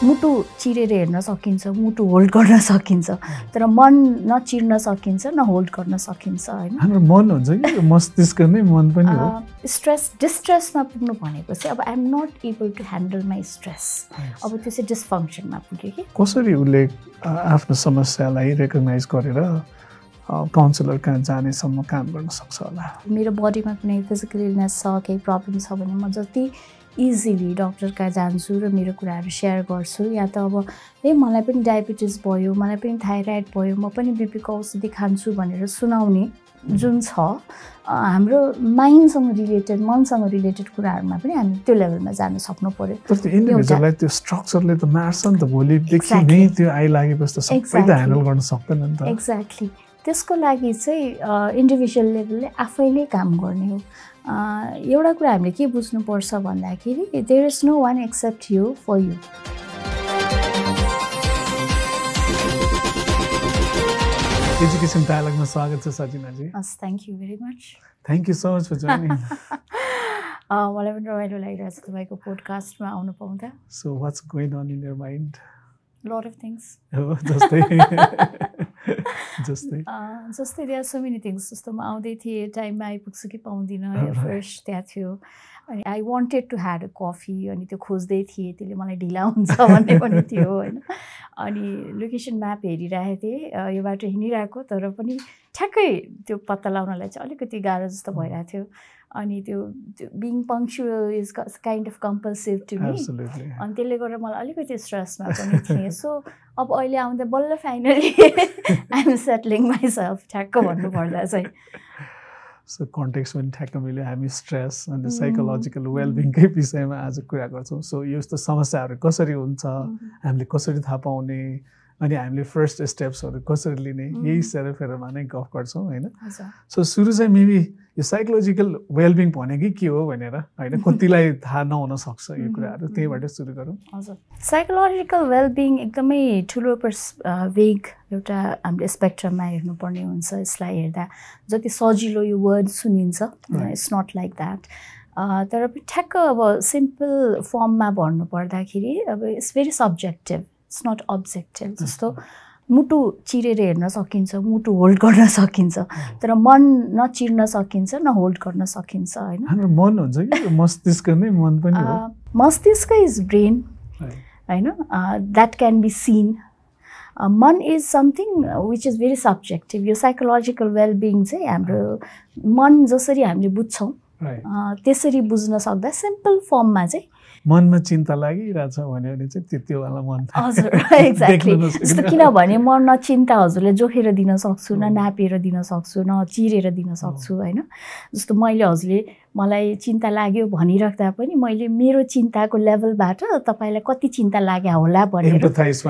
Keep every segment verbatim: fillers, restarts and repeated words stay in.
मुटु चिरेर हेर्न सकिन्छ, मुटु होल्ड गर्न सकिन्छ, तर मन न चिर्न सकिन्छ न होल्ड गर्न सकिन्छ हैन। हाम्रो मन हुन्छ कि मस्तिष्क नै मन पनि हो। स्ट्रेस डिस्ट्रेसमा पुग्नु भनेको चाहिँ अब I am not able to handle my stress, अब त्यो चाहिँ डिस्फङ्क्सनमा पुग्यो कि। कसरी उसले आफ्नो समस्यालाई रेकगनाइज गरेर काउन्सिलर कहाँ जानेसम्म काम गर्न सक्छ होला? मेरो बडीमा कुनै फिजिकल इलनेस छ, केही प्रब्लम छ भने म जति इजिली डक्टर कहाँ जान्छु र मेरो कुराहरू सेयर गर्छु, या त अब ए मलाई पनि डायबिटिज भयो, मलाई पनि थाइरोइड भयो, म पनि बिपीको औषधि खान्छु भनेर सुनाउने जुन छ हाम्रो माइन्डसँग रिलेटेड, मनसँग रिलेटेड कुराहरूमा पनि हामी त्यो लेभलमा जान सक्नु पर्यो। तर त्यो इन्डिभिजुअललाई त्यो स्ट्रक्चरले त मार्छ नि त, भोलिदेखि नै त्यो आइलागेपछि त सबै त ह्यान्डल गर्न सक्दैन नि त। एक्ज्याक्टली, त्यसको लागि चाहिँ इन्डिभिजुअल लेभलले आफैले काम गर्ने हो। एउटा कुरा हामीले के बुझ्नुपर्छ भन्दाखेरि there is no one except you for you. Education डायलगमा स्वागत छ सजिनाजी। हस्, thank you very much. Thank you so much for joining. मलाई पनि रमाइलो लागिरहेको छ तपाईँको पोडकास्टमा आउनु पाउँदा। So what's going on in your mind? Lot of things. जस्तै जस्तै जस्तै there are so many things. जस्तो म आउँदै थिएँ, टाइममा आइपुग्छु कि पाउँदिनँ, फर्स्ट त्यहाँ थियो, अनि I wanted to had a coffee, अनि त्यो खोज्दै थिएँ, त्यसले मलाई ढिला हुन्छ भन्ने पनि थियो होइन। अनि लोकेसन म्याप हेरिरहेको थिएँ, यो बाटो हिँडिरहेको, तर पनि ठ्याक्कै त्यो पत्ता लगाउनलाई चाहिँ अलिकति गाह्रो जस्तो भइरहेको थियो। अनि त्यो being punctual is kind of compulsive to me, अनि त्यसले गर्दा मलाई अलिकति स्ट्रेसमा पनि थिएँ। सो अब अहिले आउँदा बल्ल finally I am settling myself, ठ्याक्क भन्नुपर्दा चाहिँ। सो कन्टेक्स्ट पनि ठ्याक्क मिल्यो। हामी स्ट्रेस अनि साइकोलोजिकल वेलबिङकै विषयमा आज कुरा गर्छौँ। सो यस्तो समस्याहरू कसरी हुन्छ, हामीले कसरी थाहा पाउने, अनि हामीले फर्स्ट स्टेप्सहरू कसरी लिने, यही सेरोफेरोमा नै गफ गर्छौँ होइन। सो सुरु चाहिँ मेबी यो साइकोलोजिकल वेलबिङ भनेकै के हो भनेर होइन, कतिलाई थाहा नहुन सक्छ यो कुराहरू, त्यहीबाट सुरु गरौँ। हजुर, साइकोलोजिकल वेलबिङ एकदमै ठुलो पर्स वेग एउटा हामीले स्पेक्ट्रममा हेर्नुपर्ने हुन्छ। यसलाई हेर्दा जति सजिलो यो वर्ड सुनिन्छ, इट्स नट लाइक द्याट। तर ठ्याक्क अब सिम्पल फर्ममा भन्नु पर्दाखेरि अब it's very subjective, it's not objective. जस्तो मुटु चिरेर हेर्न सकिन्छ, मुटु होल्ड गर्न सकिन्छ, तर मन न चिर्न सकिन्छ न होल्ड गर्न सकिन्छ होइन। हाम्रो मन हुन्छ कि मस्तिष्क नै मन पनि हो। मस्तिष्क इज ब्रेन होइन, द्याट क्यान बी सिन। मन is something which is very subjective. यो साइकोलोजिकल वेलबिङ चाहिँ हाम्रो मन जसरी हामीले बुझ्छौँ त्यसरी बुझ्न सक्दा सिम्पल फर्ममा चाहिँ मनमा चिन्ता लागिरहेछ भने चाहिँ त्यो वाला मन। हजुर, एक्ज्याक्टली। जस्तो किनभने म न चिन्ता हजुरले जोखेर दिन सक्छु, न नापेर दिन सक्छु, न चिरेर दिन सक्छु होइन। जस्तो मैले हजुरले मलाई चिन्ता लाग्यो भनिराख्दा पनि मैले मेरो चिन्ताको लेभलबाट तपाईँलाई कति चिन्ता लाग्यो होला भनेर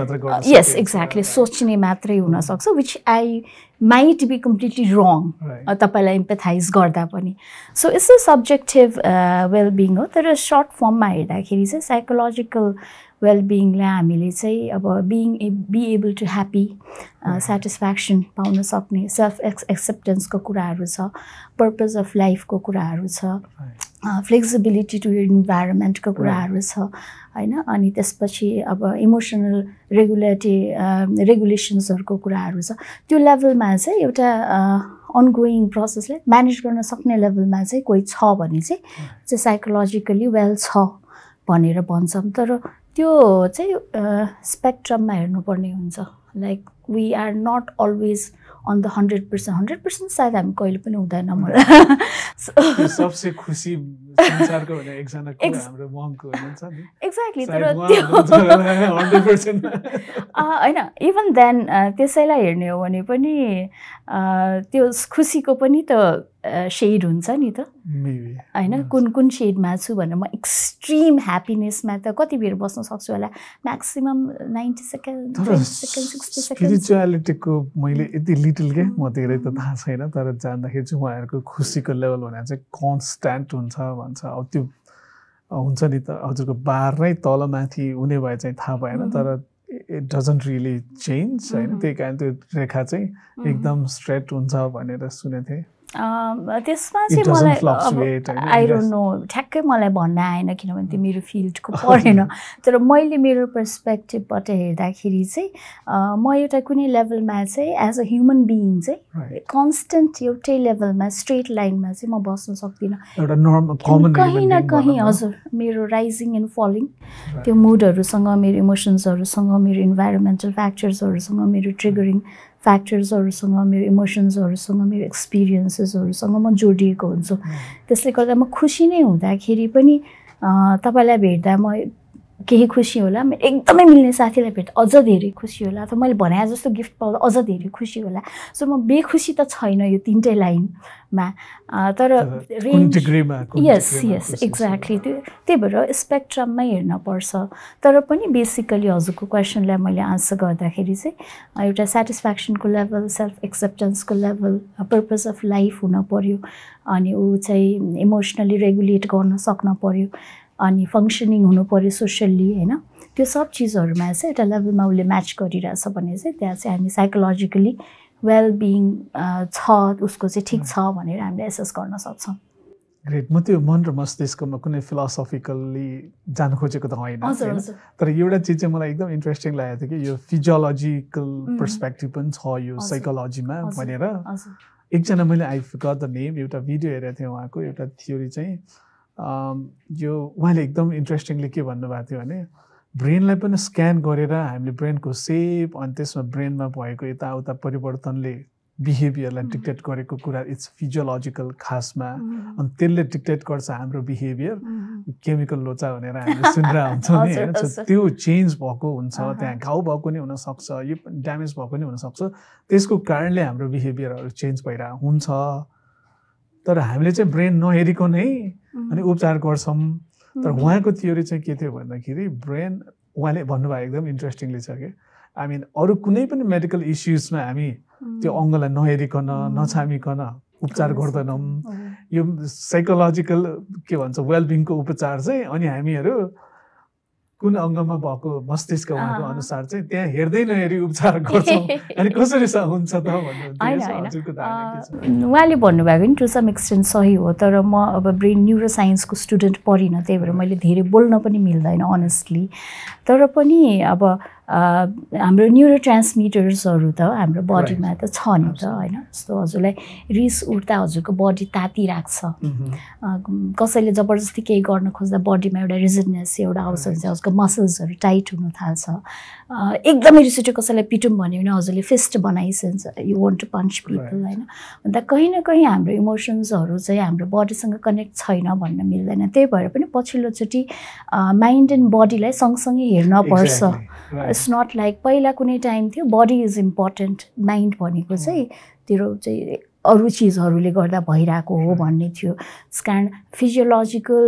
यस एक्ज्याक्टली सोच्ने मात्रै हुनसक्छ, which I might be completely wrong तपाईँलाई इम्पेथाइज गर्दा पनि। So it's a subjective wellbeing हो। तर सर्ट फर्ममा हेर्दाखेरि चाहिँ साइकोलोजिकल वेलबिङलाई हामीले चाहिँ अब being a be able to happy, satisfaction पाउन सक्ने, सेल्फ एक्स एक्सेप्टेन्सको कुराहरू छ, पर्पज अफ लाइफको कुराहरू छ, फ्लेक्सिबिलिटी टु इन्भाइरोमेन्टको कुराहरू छ होइन। अनि त्यसपछि अब इमोसनल रेगुलेटरी रेगुलेसन्सहरूको कुराहरू छ। त्यो लेभलमा चाहिँ एउटा अनगोइङ प्रोसेसले म्यानेज गर्न सक्ने लेभलमा चाहिँ कोही छ भने चाहिँ चाहिँ साइकोलोजिकली वेल छ भनेर भन्छौँ। तर त्यो चाहिँ स्पेक्ट्रममा हेर्नुपर्ने हुन्छ। Like we are not always on the hundred percent hundred percent सायद हामी कहिले पनि हुँदैन मलाई। सबसे खुसी संसारको भने एकजना हाम्रो मङको हुनुहुन्छ नि। एक्ज्याक्टली, तर होइन इभन देन त्यसैलाई हेर्ने हो भने पनि त्यो खुसीको पनि त सेड हुन्छ नि त होइन। कुन कुन सेडमा छु भनेर म एक्सट्रिम ह्याप्पिनेसमा त कति बेर बस्न सक्छु होला, maximum ninety second sixty second. स्पिरिचुअलिटीको मैले यति लिटल के म धेरै त थाहा छैन, तर जान्दाखेरि चाहिँ उहाँहरूको खुसीको लेभल भनेर चाहिँ कन्सट्यान्ट हुन्छ भन्छ। अब त्यो हुन्छ नि त, हजुरको बार नै तलमाथि हुने भए चाहिँ थाहा भएन, तर इट डजन्ट रियली चेन्ज होइन। त्यही कारण त्यो रेखा चाहिँ एकदम स्ट्रेट हुन्छ भनेर सुनेको थिएँ। त्यसमा चाहिँ मलाई आई डोन्ट नो ठ्याक्कै मलाई भन्न आएन किनभने त्यो मेरो फिल्डको परेन तर मैले मेरो पर्सपेक्टिभबाट हेर्दाखेरि चाहिँ म एउटा कुनै लेभलमा चाहिँ एज अ ह्युमन बिइङ चाहिँ कन्सटेन्ट एउटै लेभलमा स्ट्रेट लाइनमा चाहिँ म बस्न सक्दिनँ कहीँ न कहीँ हजुर मेरो राइजिङ एन्ड फलिङ त्यो मुडहरूसँग मेरो इमोसन्सहरूसँग मेरो इन्भाइरोमेन्टल फ्याक्टर्सहरूसँग मेरो ट्रिगरिङ फ्याक्टर्सहरूसँग मेरो इमोसन्सहरूसँग मेरो एक्सपिरियन्सेसहरूसँग म जोडिएको हुन्छु त्यसले गर्दा म खुसी नै हुँदाखेरि पनि तपाईँलाई भेट्दा म केही खुसी होला एकदमै मिल्ने साथीलाई भेट्दा अझ धेरै खुसी होला अथवा मैले भने जस्तो गिफ्ट पाउँदा अझ धेरै खुसी होला सो म बेखुसी त छैन यो तिनटै लाइनमा तर यस यस एक्ज्याक्टली त्यो त्यही भएर स्पेक्ट्रममै हेर्न पर्छ तर पनि बेसिकली हजुरको क्वेसनलाई मैले आन्सर गर्दाखेरि चाहिँ एउटा सेटिस्फ्याक्सनको लेभल सेल्फ एक्सेप्टेन्सको लेभल पर्पज अफ लाइफ हुन पर्यो अनि ऊ चाहिँ इमोसनली रेगुलेट गर्न सक्न पर्यो अनि फङ्सनिङ हुनु पर्यो सोसियल्ली होइन त्यो सब चिजहरूमा चाहिँ एउटा लेभलमा उसले म्याच गरिरहेछ भने चाहिँ त्यहाँ चाहिँ हामी साइकोलोजिकली वेलबिङ छ उसको चाहिँ ठिक छ भनेर हामीले एसेस गर्न सक्छौँ ग्रेट म त्यो मन र मस्तिष्कमा कुनै फिलोसफिकल्ली जानु खोजेको त होइन तर एउटा चिज चाहिँ मलाई एकदम इन्ट्रेस्टिङ लागेको थियो कि यो फिजियोलोजिकल पर्सपेक्टिभ पनि छ यो साइकोलोजीमा भनेर एकजना मैले आई गट द नेम एउटा भिडियो हेरेको थिएँ उहाँको एउटा थ्योरी चाहिँ यो उहाँले एकदम इन्ट्रेस्टिङली के भन्नुभएको थियो भने ब्रेनलाई पनि स्क्यान गरेर हामीले ब्रेनको सेप अनि त्यसमा ब्रेनमा भएको यताउता परिवर्तनले बिहेभियरलाई डिक्टेट गरेको कुरा इट्स फिजियोलोजिकल खासमा अनि त्यसले डिक्टेट गर्छ हाम्रो बिहेभियर केमिकल लोचा भनेर हामीले सुनिरहेको हुन्छौँ नि होइन त्यो चेन्ज भएको हुन्छ त्यहाँ घाउ भएको नि हुनसक्छ यो ड्यामेज भएको नि हुनसक्छ त्यसको कारणले हाम्रो बिहेभियरहरू चेन्ज भइरहेको हुन्छ तर हामीले चाहिँ ब्रेन नहेरिको नै अनि उपचार गर्छौँ तर उहाँको थ्योरी चाहिँ के थियो भन्दाखेरि ब्रेन उहाँले भन्नुभयो एकदम इन्ट्रेस्टिङली छ कि आई मिन अरू कुनै पनि मेडिकल इस्युजमा हामी त्यो अङ्गलाई नहेरिकन नछामिकन उपचार गर्दैनौँ यो साइकोलोजिकल के भन्छ वेलबिङको उपचार चाहिँ अनि हामीहरू कुन अङ्गमा भएको मस्तिष्क उहाँको अनुसार चाहिँ त्यहाँ हेर्दै नहेरी उपचार गर्छौँ अनि कसरी हुन्छ त भन्नु उहाँले भन्नुभएको नि टु सम एक्सटेन्ट सही हो तर म अब ब्रेन न्युरो साइन्सको स्टुडेन्ट परिनँ त्यही भएर मैले धेरै बोल्न पनि मिल्दैन अनेस्टली तर पनि अब हाम्रो न्युरो ट्रान्समिटर्सहरू त हाम्रो बडीमा त छ नि त होइन जस्तो हजुरलाई रिस उठ्दा हजुरको बडी तातिराख्छ कसैले जबरजस्ती केही गर्न खोज्दा बडीमा एउटा रिजिडनेस एउटा आउँछ हजुरको मसल्सहरू टाइट हुन थाल्छ एकदमै रिस उठ्यो कसैलाई पिटौँ भन्यो भने हजुरले फिस्ट बनाइसक्छ you want to punch people होइन अन्त कहीँ न कहीँ हाम्रो इमोसन्सहरू चाहिँ हाम्रो बडीसँग कनेक्ट छैन भन्न मिल्दैन त्यही भएर पनि पछिल्लोचोटि माइन्ड एन्ड बडीलाई सँगसँगै हेर्न पर्छ इट्स नट लाइक पहिला कुनै टाइम थियो बडी इज इम्पोर्टेन्ट माइन्ड भनेको चाहिँ तेरो चाहिँ अरू चिजहरूले गर्दा भइरहेको हो भन्ने थियो त्यस कारण फिजियोलोजिकल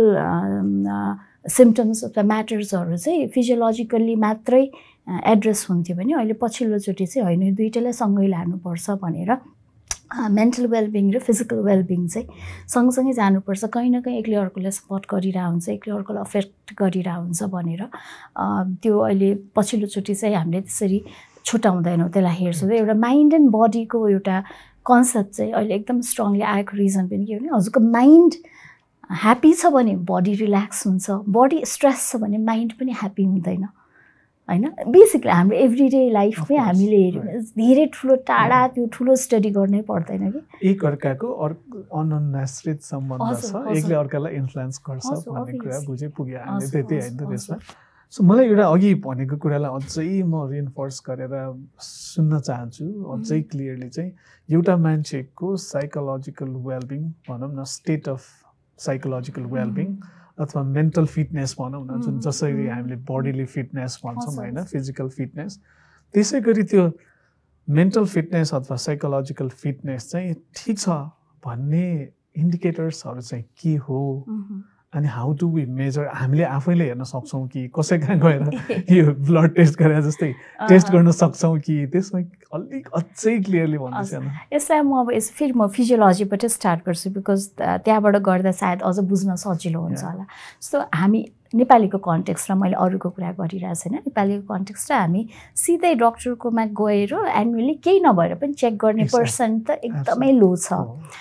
सिम्टम्स अथवा म्याटर्सहरू चाहिँ फिजियोलोजिकल्ली मात्रै एड्रेस हुन्थ्यो भने अहिले पछिल्लोचोटि चाहिँ होइन दुइटैलाई सँगै लानुपर्छ भनेर मेन्टल वेलबिङ र फिजिकल वेलबिङ चाहिँ सँगसँगै जानुपर्छ कहीँ न कहीँ एकले अर्कोलाई सपोर्ट गरिरहेको हुन्छ एकले अर्कोलाई अफेक्ट गरिरहेको हुन्छ भनेर त्यो अहिले पछिल्लोचोटि चाहिँ हामीले त्यसरी छुट्याउँदैनौँ त्यसलाई हेर्छौँ एउटा माइन्ड एन्ड बडीको एउटा कन्सेप्ट चाहिँ अहिले एकदम स्ट्रङली आएको रिजन पनि के हो भने हजुरको माइन्ड ह्याप्पी छ भने बडी रिल्याक्स हुन्छ बडी स्ट्रेस छ भने माइन्ड पनि ह्याप्पी हुँदैन होइन बेसिकली हाम्रो एभ्रिडे लाइफमै हामीले हेऱ्यौँ धेरै ठुलो टाढा त्यो ठुलो स्टडी गर्नै पर्दैन कि एक अर्काको अनन्याश्रित सम्बन्ध छ एकले अर्कालाई इन्फ्लुएन्स गर्छ भन्ने कुरा बुझे पुग्यो हामीले त्यति होइन त त्यसमा सो मलाई एउटा अघि भनेको कुरालाई अझै म रिइन्फोर्स गरेर सुन्न चाहन्छु अझै क्लियरली चाहिँ एउटा मान्छेको साइकोलोजिकल वेलबिङ भनौँ न स्टेट अफ साइकोलोजिकल वेलबिङ अथवा मेन्टल फिटनेस भनौँ न जुन जसरी हामीले बडीली फिटनेस भन्छौँ होइन फिजिकल फिटनेस त्यसै गरी त्यो मेन्टल फिटनेस अथवा साइकोलोजिकल फिटनेस चाहिँ ठिक छ भन्ने इन्डिकेटर्सहरू चाहिँ के हो अनि हाउ डु वी मेजर हामीले आफैले हेर्न सक्छौँ कि कसै कहाँ गएर यो ब्लड टेस्ट गरेर जस्तै टेस्ट गर्न सक्छौँ कि त्यसमा अलिक अझै क्लियरली भन्नुहोस् यसलाई म अब यस फेरि म फिजियोलोजीबाट स्टार्ट गर्छु बिकज त्यहाँबाट गर्दा सायद अझ बुझ्न सजिलो हुन्छ होला जस्तो हामी नेपालीको कन्टेक्स्टमा मैले अरूको कुरा गरिरहेको छैन नेपालीको कन्टेक्स्टमा हामी सिधै डक्टरकोमा गएर एनुअली केही नभएर पनि चेक गर्ने पर्सेन्ट त एकदमै लो छ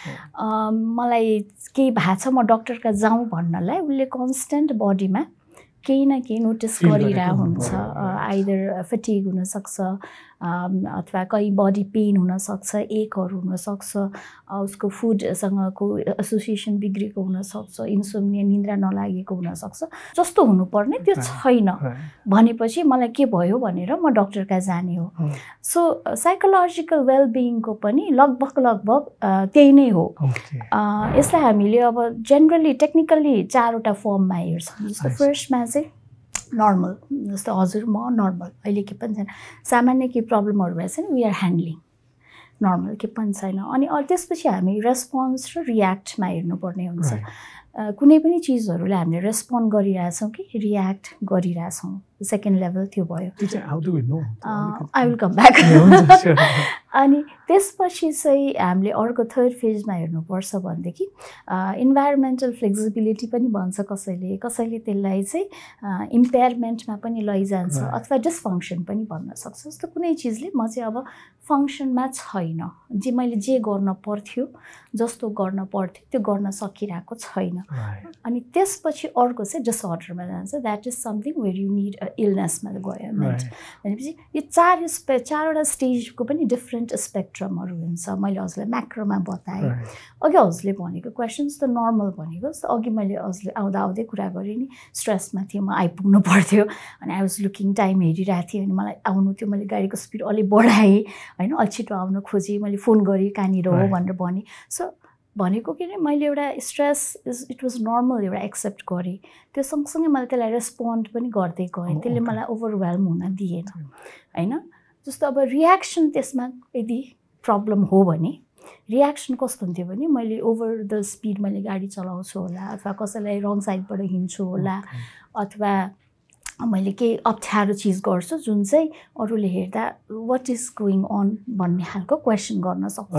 मलाई केही भएको छ म डक्टरका जाउँ भन्नलाई उसले कन्स्टेन्ट बडीमा केही न केही नोटिस गरिरहेको हुन्छ आइदर फटिग हुनसक्छ अथवा कहीँ बडी पेन हुनसक्छ एकहरू हुनसक्छ उसको फुडसँगको एसोसिएसन बिग्रेको हुनसक्छ इन्सोम्निया निन्द्रा नलागेको हुनसक्छ जस्तो हुनुपर्ने त्यो छैन भनेपछि मलाई के भयो भनेर म डक्टर कहाँ जाने हो सो साइकोलोजिकल वेलबिङको पनि लगभग लगभग त्यही नै हो यसलाई हामीले अब जेनरली टेक्निकल्ली चारवटा फर्ममा हेर्छौँ जस्तो फर्स्टमा चाहिँ नर्मल जस्तो हजुर म नर्मल अहिले के पनि छैन सामान्य केही प्रब्लमहरू भएछ नि वी आर ह्यान्डलिङ नर्मल के पनि छैन अनि त्यसपछि हामी रेस्पोन्स र रियाक्टमा हेर्नुपर्ने हुन्छ कुनै पनि चिजहरूलाई हामीले रेस्पोन्ड गरिरहेछौँ कि रियाक्ट गरिरहेछौँ सेकेन्ड लेभल त्यो भयो आई विल कम ब्याक अनि त्यसपछि चाहिँ हामीले अर्को थर्ड फेजमा हेर्नुपर्छ भनेदेखि इन्भाइरोमेन्टल फ्लेक्सिबिलिटी पनि भन्छ कसैले कसैले त्यसलाई चाहिँ इम्पेयरमेन्टमा पनि लैजान्छ अथवा डिसफङ्सन पनि भन्न सक्छ जस्तो कुनै चिजले म चाहिँ अब फङ्सनमा छैन जे मैले जे गर्न पर्थ्यो जस्तो गर्न पर्थ्यो त्यो गर्न सकिरहेको छैन अनि त्यसपछि अर्को चाहिँ डिसअर्डरमा जान्छ that is something where you need a इलनेसमा गयो भनेपछि यो चार स्पे चारवटा स्टेजको पनि डिफ्रेन्ट स्पेक्ट्रमहरू हुन्छ मैले हजुरलाई म्याक्रोमा बताएँ अघि हजुरले भनेको क्वेसन्स त नर्मल भनेको जस्तो अघि मैले हजुरले आउँदा आउँदै कुरा गरेँ नि स्ट्रेसमा थिएँ म आइपुग्नु पर्थ्यो अनि आई वाज लुकिङ टाइम हेरिरहेको थिएँ अनि मलाई आउनु थियो मैले गाडीको स्पिड अलिक बढाएँ होइन अलि छिटो आउनु खोजेँ मैले फोन गरेँ कहाँनिर हो भनेर भनेँ सो भनेको कि नै मैले एउटा stress is it was normal एउटा एक्सेप्ट गरेँ त्यो सँगसँगै मैले त्यसलाई रेस्पोन्ड पनि गर्दै गएँ त्यसले मलाई ओभरवेल्म हुन दिएन होइन जस्तो अब रियाक्सन त्यसमा यदि प्रब्लम हो भने रियाक्सन कस्तो हुन्थ्यो भने मैले ओभर द स्पिड मैले गाडी चलाउँछु होला अथवा कसैलाई रङ साइडबाट हिँड्छु होला अथवा मैले केही अप्ठ्यारो चिज गर्छु जुन चाहिँ अरूले हेर्दा वाट इज गोइङ अन भन्ने खालको क्वेसन गर्न सक्छु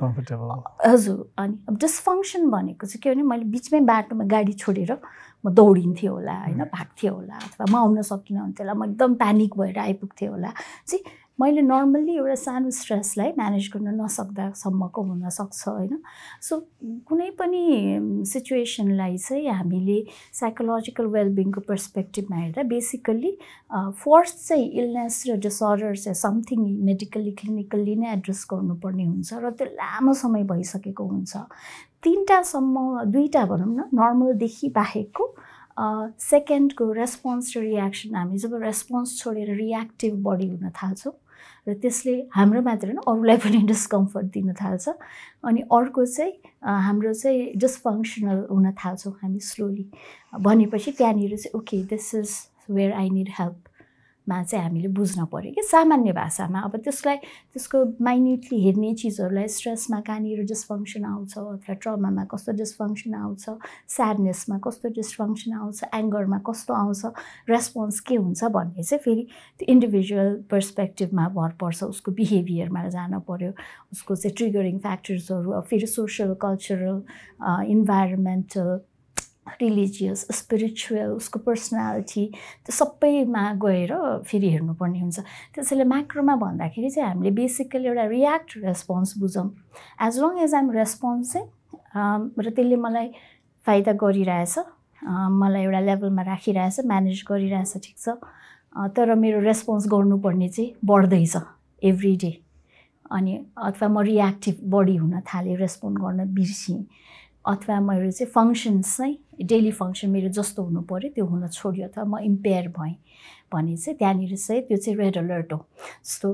हजुर अनि अब डिसफङ्सन भनेको चाहिँ के भने मैले बिचमै बाटोमा गाडी छोडेर म दौडिन्थेँ होला होइन भाग्थेँ होला अथवा म आउन सकिनँ भने त्यसलाई म एकदम प्यानिक भएर आइपुग्थेँ होला चाहिँ मैले नर्मल्ली एउटा सानो स्ट्रेसलाई म्यानेज गर्न नसक्दासम्मको हुनसक्छ होइन सो कुनै पनि सिचुएसनलाई चाहिँ हामीले साइकोलोजिकल वेलबिङको पर्सपेक्टिभमा हेर्दा बेसिकल्ली फर्स्ट चाहिँ इलनेस र डिसअर्डर चाहिँ समथिङ मेडिकल्ली क्लिनिकल्ली नै एड्रेस गर्नुपर्ने हुन्छ र त्यो लामो समय भइसकेको हुन्छ तिनवटासम्म दुईवटा भनौँ न नर्मलदेखि बाहेकको सेकेन्डको रेस्पोन्स र रियाक्सन हामी जब रेस्पोन्स छोडेर रियाक्टिभ बडी हुन थाल्छौँ र त्यसले हाम्रो मात्र होइन अरूलाई पनि डिस्कम्फर्ट दिन थाल्छ अनि अर्को चाहिँ हाम्रो चाहिँ डिसफङ्सनल हुन थाल्छौँ हामी स्लोली भनेपछि त्यहाँनिर चाहिँ okay this is where I need help मा चाहिँ हामीले बुझ्न पऱ्यो कि सामान्य भाषामा अब त्यसलाई त्यसको माइन्युटली हेर्ने चिजहरूलाई स्ट्रेसमा कहाँनिर डिसफङ्सन आउँछ अथवा ट्रमामा कस्तो डिसफङ्सन आउँछ स्याडनेसमा कस्तो डिसफङ्सन आउँछ एङ्गरमा कस्तो आउँछ रेस्पोन्स के हुन्छ भन्ने चाहिँ फेरि त्यो इन्डिभिजुअल पर्सपेक्टिभमा भर पर्छ उसको बिहेभियरमा जान पऱ्यो उसको चाहिँ ट्रिगरिङ फ्याक्टर्सहरू फेरि social cultural environmental religious spiritual उसको पर्सनालिटी त्यो सबैमा गएर फेरि हेर्नुपर्ने हुन्छ त्यसैले म्याक्रोमा भन्दाखेरि चाहिँ हामीले बेसिकली एउटा रियाक्ट रेस्पोन्स बुझौँ as long as I'm response चाहिँ र त्यसले मलाई फाइदा गरिरहेछ मलाई एउटा लेभलमा राखिरहेछ म्यानेज गरिरहेछ ठिक छ तर मेरो रेस्पोन्स गर्नुपर्ने चाहिँ बढ्दैछ एभ्री डे अनि अथवा म रियाक्टिभ बढी हुन थालेँ रेस्पोन्ड गर्न बिर्सेँ अथवा मेरो चाहिँ फङ्सन्स चाहिँ डेली फङ्सन मेरो जस्तो हुनु पऱ्यो त्यो हुन छोड्यो अथवा म इम्पेयर भएँ भने चाहिँ त्यहाँनिर चाहिँ त्यो चाहिँ रेड अलर्ट हो जस्तो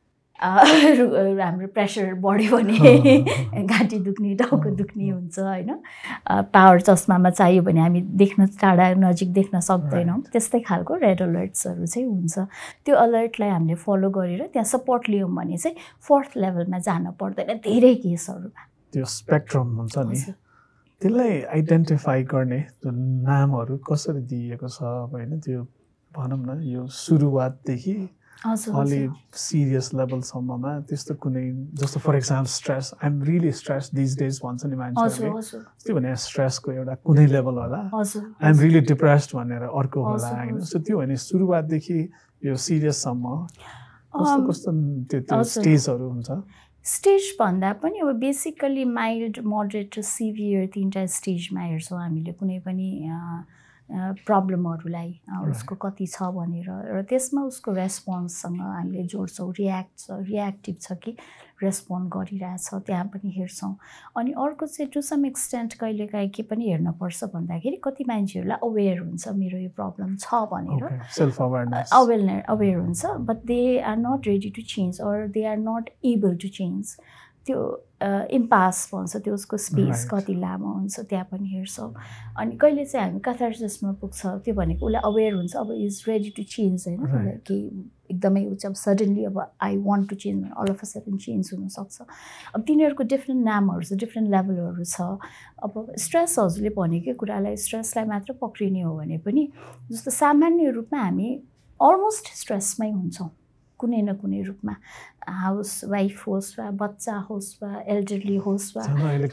हाम्रो प्रेसर बढ्यो भने घाँटी दुख्ने टाउको दुख्ने हुन्छ होइन पावर चस्मामा चाहियो भने हामी देख्न टाढा नजिक देख्न सक्दैनौँ त्यस्तै खालको रेड अलर्ट्सहरू चाहिँ हुन्छ त्यो अलर्टलाई हामीले फलो गरेर त्यहाँ सपोर्ट लियौँ भने चाहिँ फोर्थ लेभलमा जान पर्दैन धेरै केसहरूमा त्यो स्पेक्ट्रम हुन्छ नि त्यसलाई आइडेन्टिफाई गर्ने त्यो नामहरू कसरी दिइएको छ होइन त्यो भनौँ न यो सुरुवातदेखि अलि सिरियस लेभलसम्ममा त्यस्तो कुनै जस्तो for example stress I am really stress these days भन्छ नि मान्छेहरूले त्यो भने स्ट्रेसको एउटा कुनै लेभल होला आइ एम रियली डिप्रेस्ड भनेर अर्को होला होइन सो त्यो भने सुरुवातदेखि यो सिरियससम्म कस्तो कस्तो त्यो त्यो स्टेजहरू हुन्छ स्टेज भन्दा पनि अब बेसिकली माइल्ड मोडरेट र सिभियर तिनवटा स्टेजमा हेर्छौँ हामीले कुनै पनि प्रब्लमहरूलाई उसको कति छ भनेर र त्यसमा उसको रेस्पोन्ससँग हामीले जोड्छौँ रियाक्ट छ रियाक्टिभ छ कि रेस्पोन्ड गरिरहेछ त्यहाँ पनि हेर्छौँ अनि अर्को चाहिँ टु सम एक्सटेन्ट कहिलेकाहीँ के पनि हेर्नुपर्छ भन्दाखेरि कति मान्छेहरूलाई अवेर हुन्छ मेरो यो प्रब्लम छ भनेर सेल्फ अवेरनेस अवेरनेस अवेर हुन्छ but they are not ready to change or they are not able to change त्यो इम्पास भन्छ त्यो उसको स्पेस कति लामो हुन्छ त्यहाँ पनि हेर्छौँ अनि कहिले चाहिँ हामी क्याथार्सिसमा पुग्छ त्यो भनेको उसलाई अवेर हुन्छ अब इज रेडी टु चेन्ज होइन उसलाई कि एकदमै ऊ चाहिँ अब सडनली अब I want to change all of a sudden change हुनसक्छ अब तिनीहरूको डिफ्रेन्ट नामहरू छ डिफ्रेन्ट लेभलहरू छ अब स्ट्रेस हजुरले भनेकै कुरालाई स्ट्रेसलाई मात्र पक्रिने हो भने पनि जस्तो सामान्य रूपमा हामी अलमोस्ट स्ट्रेसमै हुन्छौँ कुनै न कुनै रूपमा हाउस वाइफ होस् वा बच्चा होस् वा एल्डरली होस् वा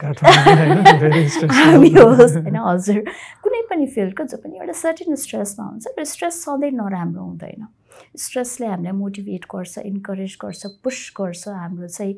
हामी होस् होइन हजुर कुनै पनि फिल्डको जो पनि एउटा सर्टेन स्ट्रेसमा हुन्छ र स्ट्रेस सधैँ नराम्रो हुँदैन स्ट्रेसले हामीलाई मोटिभेट गर्छ इन्करेज गर्छ पुस गर्छ हाम्रो चाहिँ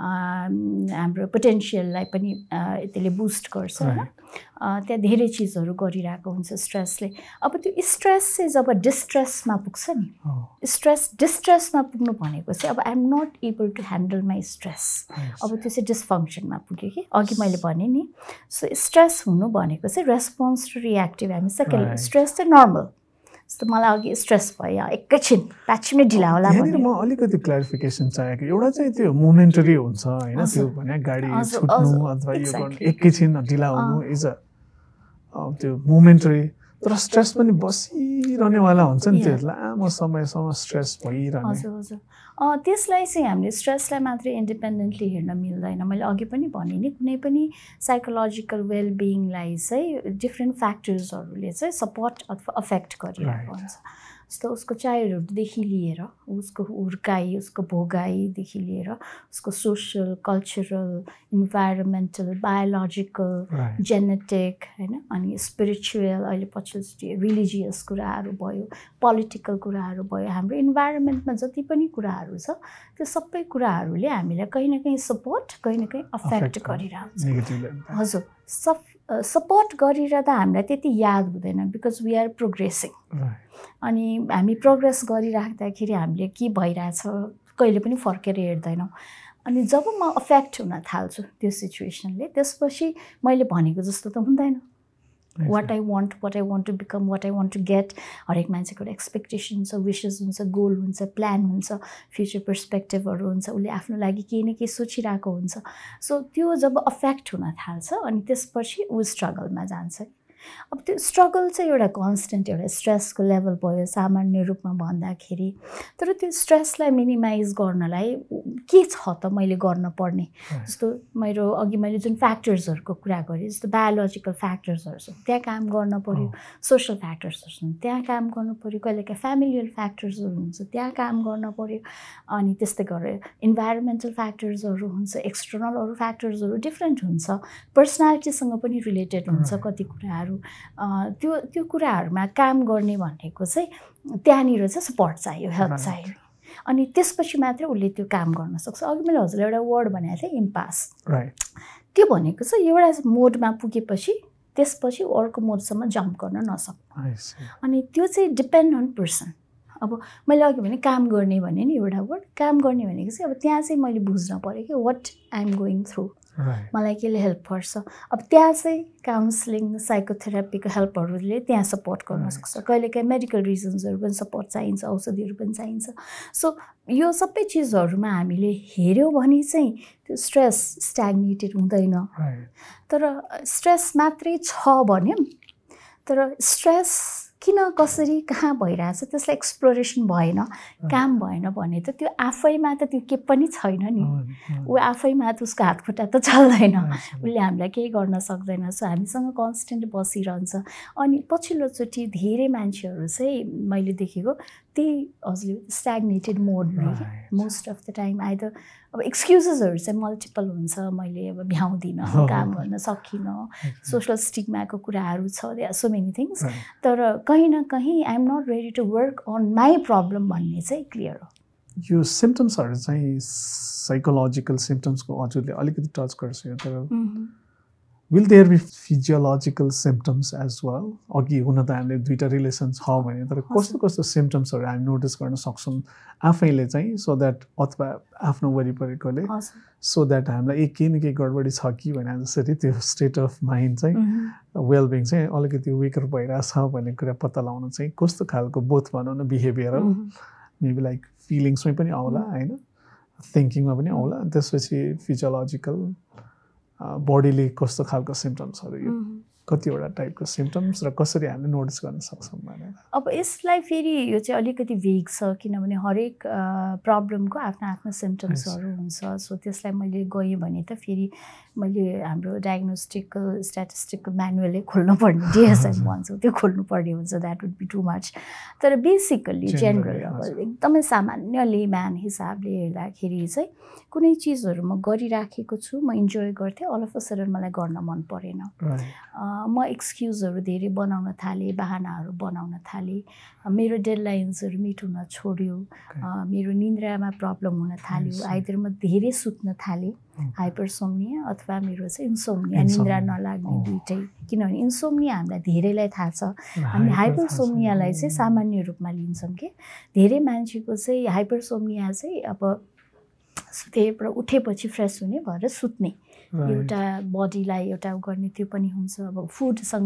हाम्रो पोटेन्सियललाई पनि त्यसले बुस्ट गर्छ होइन त्यहाँ धेरै चिजहरू गरिरहेको हुन्छ स्ट्रेसले अब त्यो स्ट्रेस चाहिँ जब डिस्ट्रेसमा पुग्छ नि स्ट्रेस डिस्ट्रेसमा पुग्नु भनेको चाहिँ अब I am not able to handle my stress अब त्यो चाहिँ डिसफङ्सनमा पुग्यो कि अघि मैले भनेँ नि सो स्ट्रेस हुनु भनेको चाहिँ रेस्पोन्स र रियाक्टिभ हामी सेकेन्ड स्ट्रेस चाहिँ नर्मल जस्तो मलाई अघि स्ट्रेस भयो एकैछिन पाँच मिनट ढिला होला भनेर म अलिकति क्ल्यारिफिकेसन चाहेको एउटा चाहिँ त्यो मोमेन्टरी हुन्छ होइन त्यो भने गाडी छुट्नु अथवा यो गर्नु एकैछिन ढिला हुनु इज अ त्यो मोमेन्टरी तर स्ट्रेस पनि बसिरहनेवाला हुन्छ नि त्यो लामो समयसम्म स्ट्रेस भइरहने हजुर हजुर त्यसलाई चाहिँ हामीले स्ट्रेसलाई मात्रै इन्डिपेन्डेन्टली हेर्न मिल्दैन मैले अघि पनि भने नि कुनै पनि साइकोलोजिकल वेलबिङलाई चाहिँ डिफ्रेन्ट फ्याक्टर्सहरूले चाहिँ सपोर्ट अथवा अफेक्ट गरिरहेको हुन्छ जस्तो उसको चाइल्डहुडदेखि लिएर उसको हुर्काइ उसको भोगाइदेखि लिएर उसको social cultural environmental biological genetic होइन अनि स्पिरिचुअल अहिले पछिल्लो रिलिजियस कुराहरू भयो पोलिटिकल कुराहरू भयो हाम्रो इन्भाइरोमेन्टमा जति पनि कुराहरू छ त्यो सबै कुराहरूले हामीलाई कहीँ न कहीँ सपोर्ट कहीँ न कहीँ अफेक्ट गरिरहन्छ हजुर सप सपोर्ट गरिरहँदा हामीलाई त्यति याद हुँदैन बिकज वी आर प्रोग्रेसिङ अनि हामी प्रोग्रेस गरिराख्दाखेरि हामीले के भइरहेछ कहिले पनि फर्केर हेर्दैनौँ अनि जब म अफेक्ट हुन थाल्छु त्यो सिचुएसनले त्यसपछि मैले भनेको जस्तो त हुँदैन what I want what I want to become what I want to get हरेक मान्छेको एउटा एक्सपेक्टेसन हुन्छ विसेस हुन्छ गोल हुन्छ प्लान हुन्छ फ्युचर पर्सपेक्टिभहरू हुन्छ उसले आफ्नो लागि केही न केही सोचिरहेको हुन्छ सो त्यो जब अफेक्ट हुन थाल्छ अनि त्यसपछि ऊ स्ट्रगलमा जान्छ अब त्यो स्ट्रगल चाहिँ एउटा कन्सटेन्ट एउटा स्ट्रेसको लेभल भयो सामान्य रूपमा भन्दाखेरि तर त्यो स्ट्रेसलाई मिनिमाइज गर्नलाई के छ त मैले गर्न पर्ने जस्तो मेरो अघि मैले जुन फ्याक्टर्सहरूको कुरा गरेँ जस्तो बायोलोजिकल फ्याक्टर्सहरू छ त्यहाँ काम गर्न पर्यो सोसल फ्याक्टर्सहरू छन् त्यहाँ काम गर्नु पर्यो कहिलेकाहीँ फ्यामिलियल फ्याक्टर्सहरू हुन्छ त्यहाँ काम गर्न पर्यो अनि त्यस्तै गरेर इन्भाइरोमेन्टल फ्याक्टर्सहरू हुन्छ एक्सटर्नल अरू फ्याक्टर्सहरू डिफ्रेन्ट हुन्छ पर्सनालिटीसँग पनि रिलेटेड हुन्छ कति कुराहरू त्यो त्यो कुराहरूमा काम गर्ने भनेको चाहिँ त्यहाँनिर चाहिँ सपोर्ट चाहियो हेल्प चाहियो अनि त्यसपछि मात्रै उसले त्यो काम गर्न सक्छ अघि मैले हजुरलाई एउटा वर्ड भनेको थिएँ इम्पास त्यो भनेको चाहिँ एउटा मोडमा पुगेपछि त्यसपछि अर्को मोडसम्म जम्प गर्न नसक्नु अनि त्यो चाहिँ डिपेन्ड अन पर्सन अब मैले अघि भने काम गर्ने भने नि एउटा वर्ड काम गर्ने भनेको चाहिँ अब त्यहाँ चाहिँ मैले बुझ्न पऱ्यो कि what I am going through मलाई केले हेल्प गर्छ अब त्यहाँ चाहिँ काउन्सिलिङ साइकोथेरापीको हेल्पहरूले त्यहाँ सपोर्ट गर्न सक्छ कहिलेकाहीँ मेडिकल रिजन्सहरू पनि सपोर्ट चाहिन्छ औषधिहरू पनि चाहिन्छ सो यो सबै चिजहरूमा हामीले हेऱ्यौँ भने चाहिँ त्यो स्ट्रेस स्ट्याग्नेटेड हुँदैन तर स्ट्रेस मात्रै छ भन्यौँ तर स्ट्रेस किन कसरी कहाँ भइरहेछ त्यसलाई एक्सप्लोरेसन भएन काम भएन भने त त्यो आफैमा त त्यो के पनि छैन नि ऊ आफैमा त उसको हातखुट्टा त चल्दैन उसले हामीलाई केही गर्न सक्दैन सो हामीसँग कन्सटेन्ट बसिरहन्छ अनि पछिल्लोचोटि धेरै मान्छेहरू चाहिँ मैले देखेको त्यही हजुरले स्ट्याग्नेटेड मोडमा most of the time either अब एक्सक्युजेसहरू चाहिँ मल्टिपल हुन्छ मैले अब भ्याउँदिनँ काम गर्न सकिनँ सोसल स्टिग्माको कुराहरू छ they are so many things तर कहीँ न कहीँ I am not ready to work on my problem भन्ने चाहिँ क्लियर हो यो सिम्टम्सहरू चाहिँ साइकोलोजिकल सिम्टम्सको हजुरले अलिकति टच गर्छ तर will there be physiological symptoms as well अघि हुन त हामीले दुईवटा रिलेसन छ भने तर कस्तो कस्तो सिम्टम्सहरू हामी नोटिस गर्न सक्छौँ आफैले चाहिँ सो द्याट अथवा आफ्नो वरिपरिकोले सो द्याट हामीलाई एक केही न केही गडबडी छ कि भने जसरी त्यो स्टेट अफ माइन्ड चाहिँ वेलबिङ चाहिँ अलिकति विकर भइरहेछ भन्ने कुरा पत्ता लगाउन चाहिँ कस्तो खालको बोथ भनौँ न बिहेभियरल मेबी लाइक फिलिङ्समै पनि आउला होइन थिङ्किङमा पनि आउला त्यसपछि फिजियोलोजिकल बडीले कस्तो खालको सिम्टम्सहरू यो कतिवटा टाइपको सिम्टम्स र कसरी हामीले नोटिस गर्न सक्छौँ भनेर अब यसलाई फेरि यो चाहिँ अलिकति भेग छ किनभने हरेक प्रब्लमको आफ्नो आफ्नो सिम्टम्सहरू हुन्छ सो त्यसलाई मैले गएँ भने त फेरि मैले हाम्रो डायग्नोस्टिकल स्ट्याटिस्टिकल म्यानुअलै खोल्नुपर्ने डिएसएम भन्छौँ त्यो खोल्नुपर्ने हुन्छ that would be too much तर बेसिकल्ली जेनरल अब एकदमै सामान्य लेम्यान हिसाबले हेर्दाखेरि चाहिँ कुनै चिजहरू म गरिराखेको छु म इन्जोय गर्थेँ अल अफ अ सडन मलाई गर्न मन परेन म एक्सक्युजहरू धेरै बनाउन थालेँ बहानाहरू बनाउन थालेँ मेरो डेडलाइन्सहरू मिट हुन छोड्यो मेरो निन्द्रामा प्रब्लम हुन थाल्यो आइदर म धेरै सुत्न थालेँ हाइपरसोम्निया अथवा मेरो चाहिँ इन्सोम्निया निन्द्रा नलाग्ने दुइटै किनभने इन्सोम्निया हामीलाई धेरैलाई थाहा छ हामी हाइपरसोम्नियालाई चाहिँ सामान्य रूपमा लिन्छौँ कि धेरै मान्छेको चाहिँ हाइपरसोम्निया चाहिँ अब सुतेर उठेपछि फ्रेस हुने भएर सुत्ने एउटा बडीलाई एउटा गर्ने त्यो पनि हुन्छ अब फुडसँग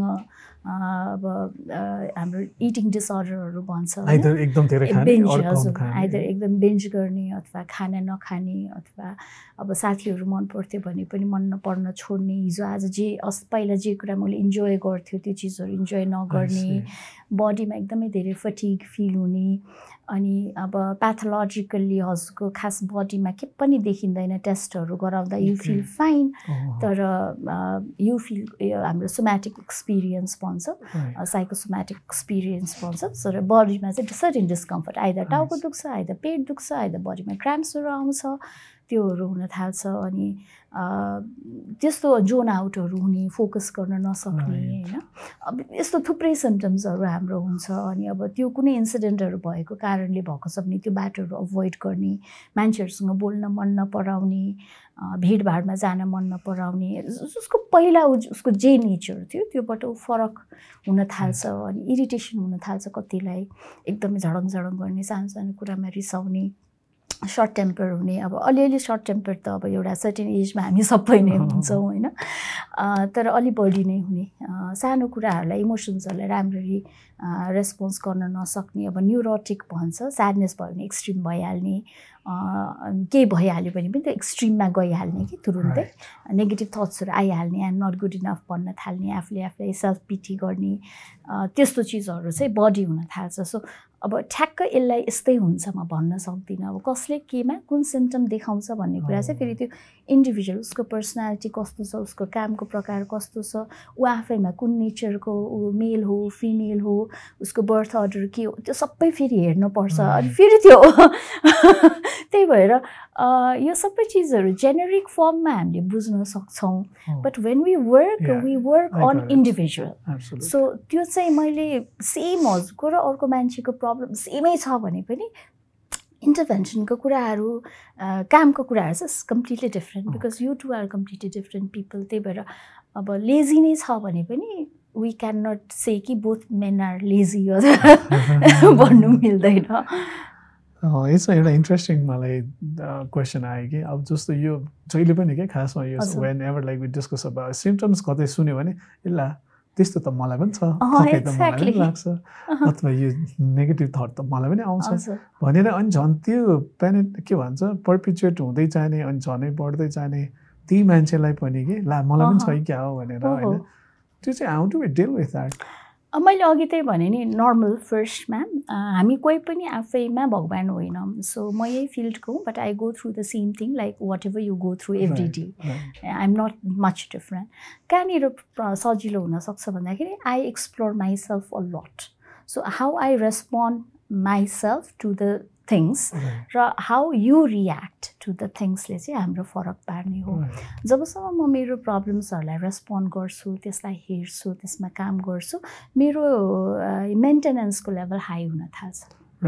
अब हाम्रो इटिङ डिसअर्डरहरू भन्छ आइदर एकदम धेरै खाने आइदर एकदम बेन्ज गर्ने अथवा खाना नखाने अथवा अब साथीहरू मन पर्थ्यो भने पनि मन नपर्न छोड्ने हिजो आज जे अस पहिला जे कुरा मैले इन्जोय गर्थ्यो त्यो चिजहरू इन्जोय नगर्ने बडीमा एकदमै धेरै फटिग फिल हुने अनि अब प्याथोलोजिकल्ली हजुरको खास बडीमा के पनि देखिँदैन टेस्टहरू गराउँदा यु फिल फाइन तर यु फिल हाम्रो सोम्याटिक एक्सपिरियन्स भन्छ साइकोसोम्याटिक एक्सपिरियन्स भन्छ तर बडीमा चाहिँ सर्टेन डिस्कम्फर्ट आइदर टाउको दुख्छ आइदर पेट दुख्छ आइदर बडीमा क्राम्प्सहरू आउँछ त्योहरू हुन थाल्छ अनि त्यस्तो जोन आउटहरू हुने फोकस गर्न नसक्ने होइन अब यस्तो थुप्रै सिम्टम्सहरू हाम्रो हुन्छ अनि अब त्यो कुनै इन्सिडेन्टहरू भएको कारणले भएको छ भने त्यो बाटोहरू अभोइड गर्ने मान्छेहरूसँग बोल्न मन नपराउने भिडभाडमा जान मन नपराउने उसको पहिला उसको जे नेचर थियो त्योबाट फरक हुन थाल्छ अनि इरिटेसन हुन थाल्छ कतिलाई एकदमै झडङ झडङ गर्ने सानो सानो कुरामा रिसाउने सर्ट टेम्पर हुने अब अलिअलि सर्ट टेम्पर त अब एउटा सर्टेन एजमा हामी सबै नै हुन्छौँ होइन तर अलि बढी नै हुने सानो कुराहरूलाई इमोसन्सहरूलाई राम्ररी रेस्पोन्स गर्न नसक्ने अब न्युरोटिक भन्छ स्याडनेस भयो भने एक्सट्रिम भइहाल्ने केही भइहाल्यो भने पनि त्यो एक्सट्रिममा गइहाल्ने कि तुरुन्तै नेगेटिभ थट्सहरू आइहाल्ने आइएम नट गुड इनफ भन्न थाल्ने आफूले आफूलाई सेल्फ पिटी गर्ने त्यस्तो चिजहरू चाहिँ बडी हुन थाल्छ सो अब ठ्याक्क यसलाई यस्तै हुन्छ म भन्न सक्दिनँ अब कसले केमा कुन सिम्टम देखाउँछ भन्ने कुरा चाहिँ फेरि त्यो इन्डिभिजुअल उसको पर्सनालिटी कस्तो छ उसको कामको प्रकार कस्तो छ ऊ आफैमा कुन नेचरको ऊ मेल हो फिमेल हो उसको बर्थ अर्डर के हो त्यो सबै फेरि हेर्नुपर्छ अनि फेरि त्यो त्यही भएर यो सबै चिजहरू जेनेरिक फर्ममा हामीले बुझ्न सक्छौँ but when we work we work on individual so त्यो चाहिँ मैले सेम हजुरको र अर्को मान्छेको प्रब्लम सेमै छ भने पनि इन्टरभेन्सनको कुराहरू कामको कुराहरू चाहिँ completely different because you two are completely different people त्यही भएर अब लेजी नै छ भने पनि वी क्यान नट से कि बोथ मेन आर लेजी भन्नु मिल्दैन यसमा एउटा इन्ट्रेस्टिङ मलाई क्वेसन आयो कि अब जस्तो यो जहिले पनि क्या खासमा यो whenever like we discuss अब सिम्टम्स कतै सुन्यो भने यसलाई त्यस्तो त मलाई पनि छ थकै त मलाई पनि लाग्छ अथवा यो नेगेटिभ थट त मलाई पनि आउँछ भनेर अनि झन् त्यो प्यानेट के भन्छ पर्पिचुएट हुँदै जाने अनि झनै बढ्दै जाने त्यही मान्छेलाई पनि कि ला मलाई पनि छ क्या हो भनेर होइन त्यो चाहिँ how do we deal with that मैले अघि त्यही भने नि नर्मल फर्स्टमा हामी कोही पनि आफैमा भगवान होइनौँ सो म यही फिल्डको but I go through the same thing like whatever you go through every day I am not much different कहाँनिर सजिलो हुनसक्छ भन्दाखेरि I explore myself a lot so how I respond myself to the things र how you react to the thingsले चाहिँ हाम्रो फरक पार्ने हो जबसम्म म मेरो प्रब्लम्सहरूलाई रेस्पोन्ड गर्छु त्यसलाई हेर्छु त्यसमा काम गर्छु मेरो मेन्टेनेन्सको लेभल हाई हुन थाल्छ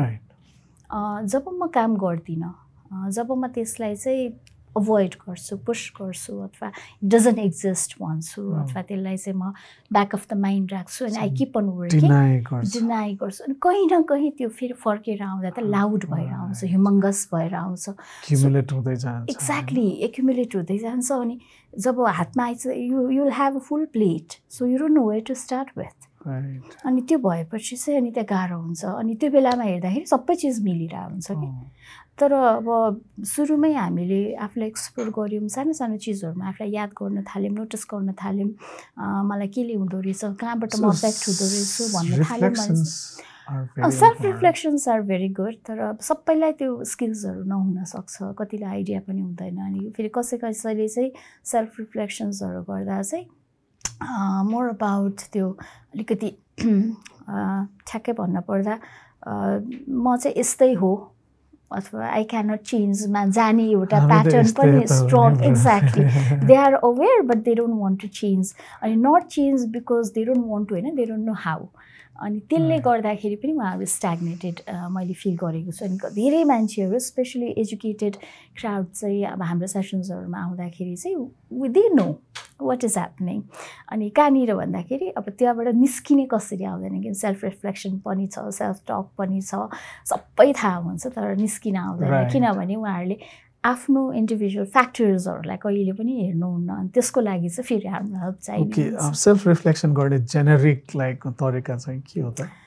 राइट जब म काम गर्दिनँ जब म त्यसलाई चाहिँ अभोइड गर्छु पुश गर्छु अथवा डजन्ट एक्जिस्ट भन्छु अथवा त्यसलाई चाहिँ म ब्याक अफ द माइन्ड राख्छु अनि I keep on working deny गर्छु अनि कहीँ न कहीँ त्यो फेरि फर्केर आउँदा त लाउड भएर आउँछ ह्युमङ्गस भएर आउँछ एक्युमुलेट हुँदै जान्छ एक्ज्याक्टली एक्युमुलेट हुँदै जान्छ अनि जब हातमा आइज you you will have a full plate so you don't know where to start with अनि त्यो भएपछि चाहिँ अनि त्यहाँ गाह्रो हुन्छ अनि त्यो बेलामा हेर्दाखेरि सबै चिज मिलिरहेको हुन्छ कि तर अब सुरुमै हामीले आफूलाई एक्सप्लोर गऱ्यौँ सानो सानो चिजहरूमा आफूलाई याद गर्न थाल्यौँ नोटिस गर्न थाल्यौँ मलाई के हुँदो रहेछ कहाँबाट म अफेक्ट हुँदो रहेछु भन्ने थाल्यौँ self reflections are very good तर सबैलाई त्यो स्किल्सहरू नहुनसक्छ कतिलाई आइडिया पनि हुँदैन अनि फेरि कसै कसैले चाहिँ सेल्फ रिफ्लेक्सन्सहरू गर्दा चाहिँ मोर अबाउट त्यो अलिकति ठ्याक्कै भन्न पर्दा म चाहिँ यस्तै हो अथवा आई क्यानट चेन्जमा जाने एउटा प्याटर्न पनि strong exactly they are aware but they don't want to change अनि not change because they don't want to होइन दे डोन्ट नो हाउ अनि त्यसले गर्दाखेरि पनि उहाँहरू स्ट्याग्नेटेड मैले फिल गरेको छु अनि धेरै मान्छेहरू स्पेसली एजुकेटेड क्राउड चाहिँ अब हाम्रो सेसन्सहरूमा आउँदाखेरि चाहिँ they know what is happening अनि कहाँनिर भन्दाखेरि अब त्यहाँबाट निस्किने कसरी आउँदैन कि सेल्फ रिफ्लेक्सन पनि छ सेल्फ टक पनि छ सबै थाहा हुन्छ तर निस्किन आउँदैन किनभने उहाँहरूले आफ्नो इन्डिभिजुअल फ्याक्टर्सहरूलाई कहिले पनि हेर्नुहुन्न अनि त्यसको लागि चाहिँ फेरि हाम्रो हेल्प चाहिन्छ सेल्फ रिफ्लेक्सन गर्ने जेनेरिक लाइक तरिका चाहिँ के हो त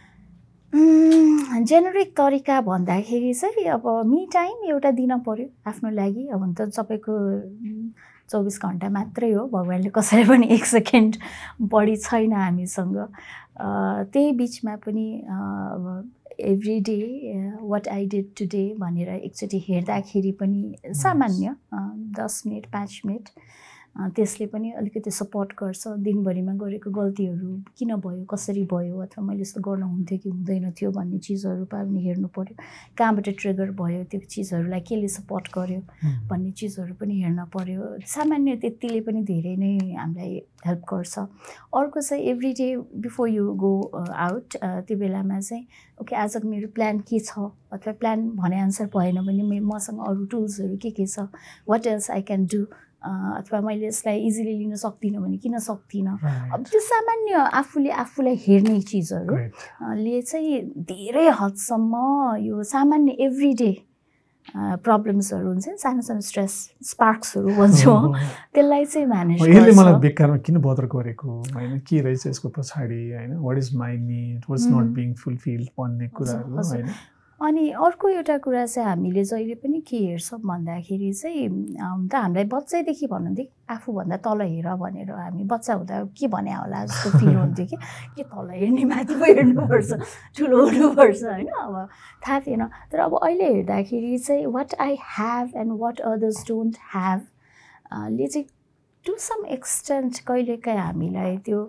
जेनेरिक तरिका भन्दाखेरि चाहिँ अब मी टाइम एउटा दिन पर्यो आफ्नो लागि अब हुन त सबैको चौबिस घन्टा मात्रै हो भगवान्ले कसैले पनि एक सेकेन्ड बढी छैन हामीसँग त्यही बिचमा पनि अब every day what I did today भनेर एकचोटि हेर्दाखेरि पनि सामान्य दस मिनट पाँच मिनट त्यसले पनि अलिकति सपोर्ट गर्छ दिनभरिमा गरेको गल्तीहरू किन भयो कसरी भयो अथवा मैले यस्तो गर्न हुन्थ्यो कि हुँदैन थियो भन्ने चिजहरू पनि हेर्नु पर्यो कहाँबाट ट्रिगर भयो त्यो चिजहरूलाई केले सपोर्ट गर्यो भन्ने चिजहरू पनि हेर्न पर्यो सामान्य त्यतिले पनि धेरै नै हामीलाई हेल्प गर्छ अर्को चाहिँ every day before you go out त्यो बेलामा चाहिँ ओके आज मेरो प्लान के छ अथवा प्लान भने अनुसार भएन भने मसँग अरू टुल्सहरू के के छ what else I can do अथवा मैले यसलाई इजिली लिन सक्दिनँ भने किन सक्दिनँ अब त्यो सामान्य आफूले आफूलाई हेर्ने चिजहरूले चाहिँ धेरै हदसम्म यो सामान्य एभ्री डे प्रब्लम्सहरू हुन्छ नि सानो सानो स्ट्रेस स्पार्क्सहरू भन्छौँ त्यसलाई चाहिँ म्यानेज गर्छ यसले मलाई बेकारमा किन बदर गरेको होइन के रहेछ यसको पछाडि होइन what is my need what is not being fulfilled भन्ने कुराहरू होइन अनि अर्को एउटा कुरा चाहिँ हामीले जहिले पनि के हेर्छौँ भन्दाखेरि चाहिँ हुन त हामीलाई बच्चैदेखि भन्नुहुन्थ्यो आफूभन्दा तल हेर भनेर हामी बच्चा हुँदा के भने होला जस्तो फिल हुन्थ्यो कि के तल हेर्ने माथि पो हेर्नुपर्छ ठुलो हुनुपर्छ होइन अब थाहा थिएन तर अब अहिले हेर्दाखेरि चाहिँ what I have and what others don't have ले चाहिँ टु सम एक्सटेन्ट कहिलेकाहीँ हामीलाई त्यो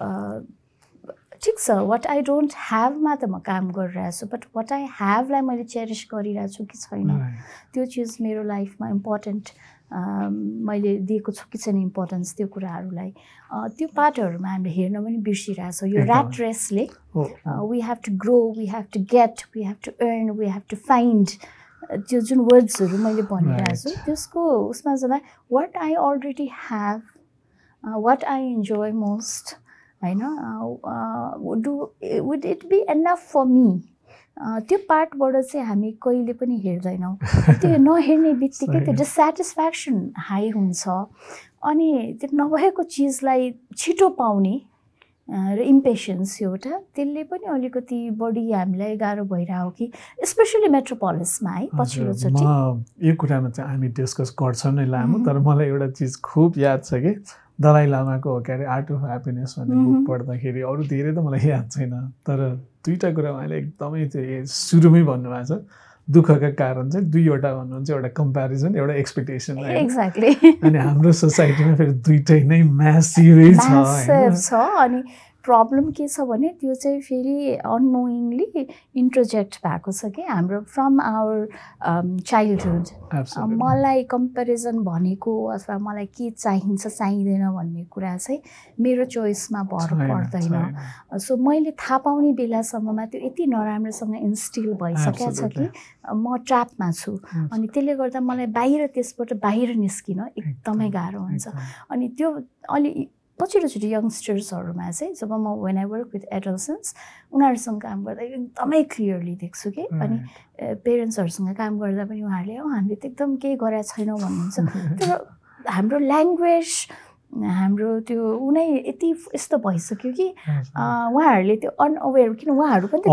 ठिक छ वाट आई डोन्ट ह्याभमा त म काम गरिरहेको छु बट वाट आई ह्याभलाई मैले चेरिस गरिरहेको छु कि छैन त्यो चिज मेरो लाइफमा इम्पोर्टेन्ट मैले दिएको छु कि छैन इम्पोर्टेन्स त्यो कुराहरूलाई त्यो पार्टहरूमा हामीले हेर्न पनि बिर्सिरहेछौँ यो ऱ्याट रेसले we have to grow we have to get we have to earn we have to find त्यो जुन वर्ड्सहरू मैले भनिरहेको छु त्यसको उसमा जाँदा what I already have what I enjoy most होइन do would it be enough for me त्यो पार्टबाट चाहिँ हामी कहिले पनि हेर्दैनौँ त्यो नहेर्ने बित्तिकै त्यो डिसस्याटिस्फ्याक्सन हाई हुन्छ अनि त्यो नभएको चिजलाई छिटो पाउने र इम्पेसेन्स एउटा त्यसले पनि अलिकति बढी हामीलाई गाह्रो भइरहेको कि स्पेसली मेट्रोपोलिसमा है पछिल्लोचोटि यो कुरामा चाहिँ हामी डिस्कस गर्छौँ नै लामो तर मलाई एउटा चिज खुब याद छ कि दलाई लामाको के अरे आर्ट अफ ह्याप्पिनेस भन्ने बुक पढ्दाखेरि अरू धेरै त मलाई याद छैन तर दुईवटा कुरा उहाँले एकदमै त्यो सुरुमै भन्नुभएको छ दुःखका कारण चाहिँ दुईवटा भन्नुहुन्छ एउटा कम्पेरिजन एउटा एक्सपेक्टेसन एक्ज्याक्टली अनि हाम्रो सोसाइटीमा फेरि दुईटै नै म्यासिभै छ छ अनि प्रब्लम के छ भने त्यो चाहिँ फेरि अननोइङली इन्ट्रोजेक्ट भएको छ कि हाम्रो फ्रम आवर चाइल्डहुड मलाई कम्पेरिजन भनेको अथवा मलाई के चाहिन्छ चाहिँदैन भन्ने कुरा चाहिँ मेरो चोइसमा भर पर्दैन सो मैले थाहा पाउने बेलासम्ममा त्यो यति नराम्रोसँग इन्स्टिल भइसकेको छ कि म ट्र्यापमा छु अनि त्यसले गर्दा मलाई बाहिर त्यसबाट बाहिर निस्किन एकदमै गाह्रो हुन्छ अनि त्यो अलि पछिल्लोचोटि यङ्स्टर्सहरूमा चाहिँ जब म when I work with adolescents उनीहरूसँग काम गर्दा एकदमै क्लियरली देख्छु कि अनि पेरेन्ट्सहरूसँग काम गर्दा पनि उहाँहरूले हामीले त एकदम केही गरेका छैनौँ भन्नुहुन्छ तर हाम्रो ल्याङ्ग्वेज हाम्रो त्यो उनै यति यस्तो भइसक्यो कि उहाँहरूले त्यो अनअवेयर किन उहाँहरू पनि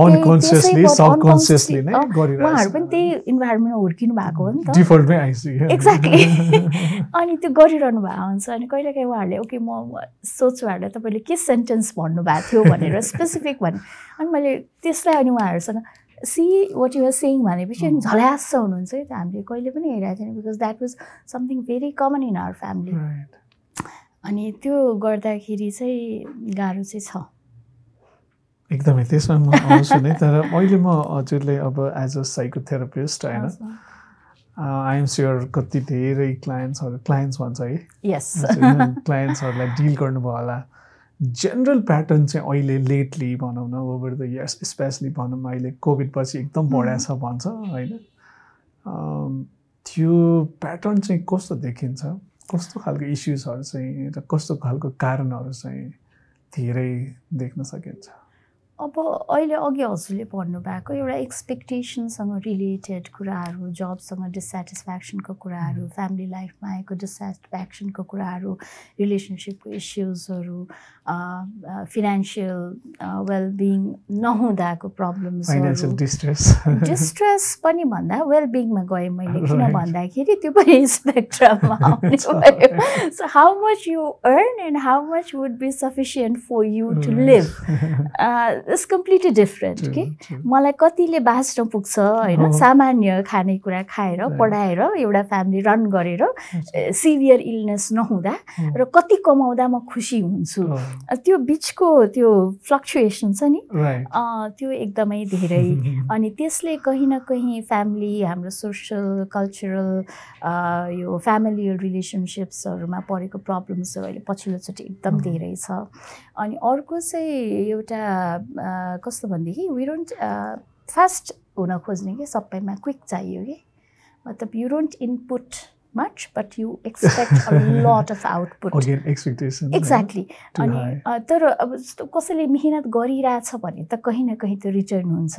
उहाँहरू पनि त्यही इन्भाइरोमेन्टमा हुर्किनु भएको हो नि त एक्ज्याक्टली अनि त्यो गरिरहनु भएको हुन्छ अनि कहिलेकाहीँ उहाँहरूले ओके म सोच्छु उहाँहरूले तपाईँले के सेन्टेन्स भन्नुभएको थियो भनेर स्पेसिफिक भने अनि मैले त्यसलाई अनि उहाँहरूसँग सी वाट युआर सेइङ भनेपछि अनि झल्यास हुनुहुन्छ है हामीले कहिले पनि हेरेको थिएन because that was something very common in our family अनि त्यो गर्दाखेरि चाहिँ गाह्रो चाहिँ छ एकदमै त्यसमा म आउँछु नै तर अहिले म हजुरले अब एज अ साइकोथेरापिस्ट होइन आई एम स्योर कति धेरै क्लाइन्ट्सहरू क्लाइन्ट्स भन्छ है यस क्लाइन्ट्सहरूलाई डिल गर्नुभयो होला जेनरल प्याटर्न चाहिँ अहिले लेटली भनौँ न ओभर द इयर्स स्पेसली भनौँ अहिले कोभिड पछि एकदम बढाएछ भन्छ होइन त्यो प्याटर्न चाहिँ कस्तो देखिन्छ कस्तो खालको इस्युजहरू चाहिँ र कस्तो खालको कारणहरू चाहिँ धेरै देख्न सकिन्छ अब अहिले अघि हजुरले भन्नुभएको एउटा एक्सपेक्टेसनसँग रिलेटेड कुराहरू जबसँग डिससेटिस्फ्याक्सनको कुराहरू फ्यामिली लाइफमा आएको डिससेटिस्फ्याक्सनको कुराहरू रिलेसनसिपको इस्युजहरू फिनान्सियल वेलबिङ नहुँदाको प्रब्लम्सहरू डिस्ट्रेस पनि भन्दा वेलबिङमा गएँ मैले किन भन्दाखेरि त्यो पनि स्पेक्ट्रममा आउने भयो so how much you earn and how much would be sufficient for you to live it's completely different कि मलाई कतिले बाँच्न पुग्छ होइन सामान्य खानेकुरा खाएर पढाएर एउटा फ्यामिली रन गरेर सिभियर इलनेस नहुँदा र कति कमाउँदा म खुसी हुन्छु त्यो बिचको त्यो फ्लक्चुएसन छ नि त्यो एकदमै धेरै अनि त्यसले कहीँ न कहीँ फ्यामिली हाम्रो सोसल कल्चरल यो फ्यामिली रिलेसनसिप्सहरूमा परेको प्रब्लम्सहरू अहिले पछिल्लोचोटि एकदम धेरै छ अनि अर्को चाहिँ एउटा कस्तो भनेदेखि वी डोन्ट फास्ट हुन खोज्ने कि सबैमा क्विक चाहियो कि मतलब you don't input much but you expect a lot of output again expectations exactly अनि तर अब कसैले मेहनत गरिरहेछ भने त कहीँ न कहीँ त्यो रिटर्न हुन्छ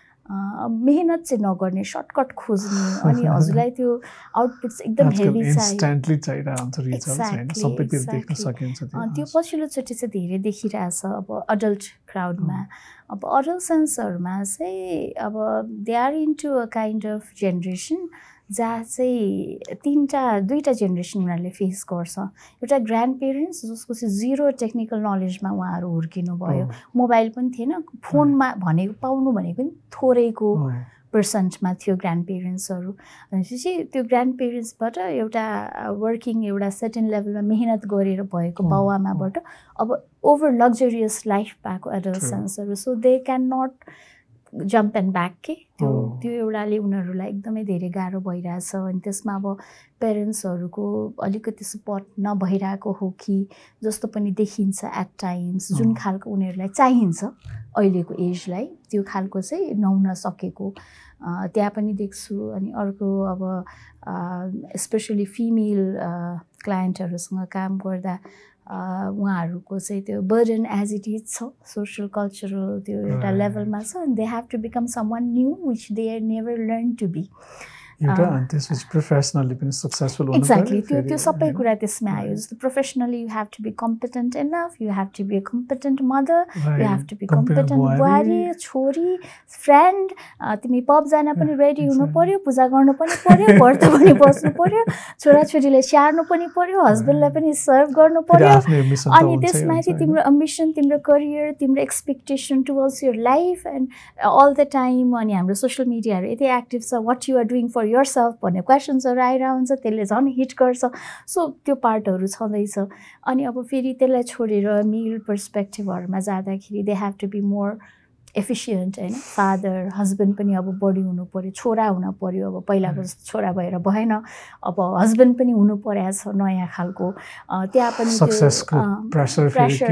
मेहनत चाहिँ नगर्ने सर्टकट खोज्ने अनि हजुरलाई त्यो आउटपुट एकदम हेभी चाहियो इन्स्ट्यान्टली चाहिरहेको हुन्छ रिजल्ट हैन सबैतिर देख्न सकिन्छ त्यो पछिल्लोचोटि चाहिँ धेरै देखिरहेछ अब अडल्ट क्राउडमा अब अडल्सेन्सहरूमा चाहिँ अब they are into a kind of generation जहाँ चाहिँ तिनवटा दुईवटा जेनेरेसन उनीहरूले फेस गर्छ एउटा ग्रान्ड पेरेन्ट्स जसको चाहिँ जिरो टेक्निकल नलेजमा उहाँहरू हुर्किनु भयो मोबाइल पनि थिएन फोनमा भनेको पाउनु भनेको पनि थोरैको पर्सेन्टमा थियो ग्रान्ड पेरेन्ट्सहरू भनेपछि त्यो ग्रान्ड पेरेन्ट्सबाट एउटा वर्किङ एउटा सर्टेन लेभलमा मेहनत गरेर भएको बाउआमाबाट अब ओभर लग्जरियस लाइफ पाएको एडल्सेन्सहरू so they can not jump and back के त्यो त्यो एउटाले उनीहरूलाई एकदमै धेरै गाह्रो भइरहेछ अनि त्यसमा अब पेरेन्ट्सहरूको अलिकति सपोर्ट नभइरहेको हो कि जस्तो पनि देखिन्छ एट टाइम्स जुन खालको उनीहरूलाई चाहिन्छ अहिलेको एजलाई त्यो खालको चाहिँ नहुन सकेको त्यहाँ पनि देख्छु अनि अर्को अब स्पेसली फिमेल क्लायन्टहरूसँग काम गर्दा उहाँहरूको चाहिँ त्यो बर्डन एज इट इज छ सोसल कल्चरल त्यो एउटा लेभलमा छ and they have to become someone new which they are never learn to be एउटा अनि त्यसपछि प्रोफेसनली पनि सक्सेसफुल हुनु एक्ज्याक्टली त्यो त्यो सबै कुरा त्यसमै आयो जस्तो professionally you have to be competent enough you have to be a competent mother you have to be competent बुहारी छोरी फ्रेन्ड तिमी पब जान पनि रेडी हुनु पर्यो पूजा गर्नु पनि पर्यो व्रत पनि बस्नु पर्यो छोराछोरीलाई स्याहार्नु पनि पर्यो हस्बेन्डलाई पनि सर्भ गर्नु पर्यो अनि त्यसमाथि तिम्रो एम्बिसन तिम्रो करियर तिम्रो expectation towards your life and all the time अनि हाम्रो सोसियल मिडियाहरू यति एक्टिभ छ what you are doing for yourself भन्ने क्वेसन्सहरू आइरहेको हुन्छ, त्यसले झन् हिट गर्छ। सो त्यो पार्टहरू छँदैछ। अनि अब फेरि त्यसलाई छोडेर मेल पर्सपेक्टिभहरूमा जाँदाखेरि they have to be more efficient होइन। फादर हस्बेन्ड पनि अब बढी हुनु पऱ्यो, छोरा हुन पऱ्यो। अब पहिलाको जस्तो छोरा भएर भएन, अब हस्बेन्ड पनि हुनु परेको छ नयाँ खालको। त्यहाँ पनि त्यो प्रेसर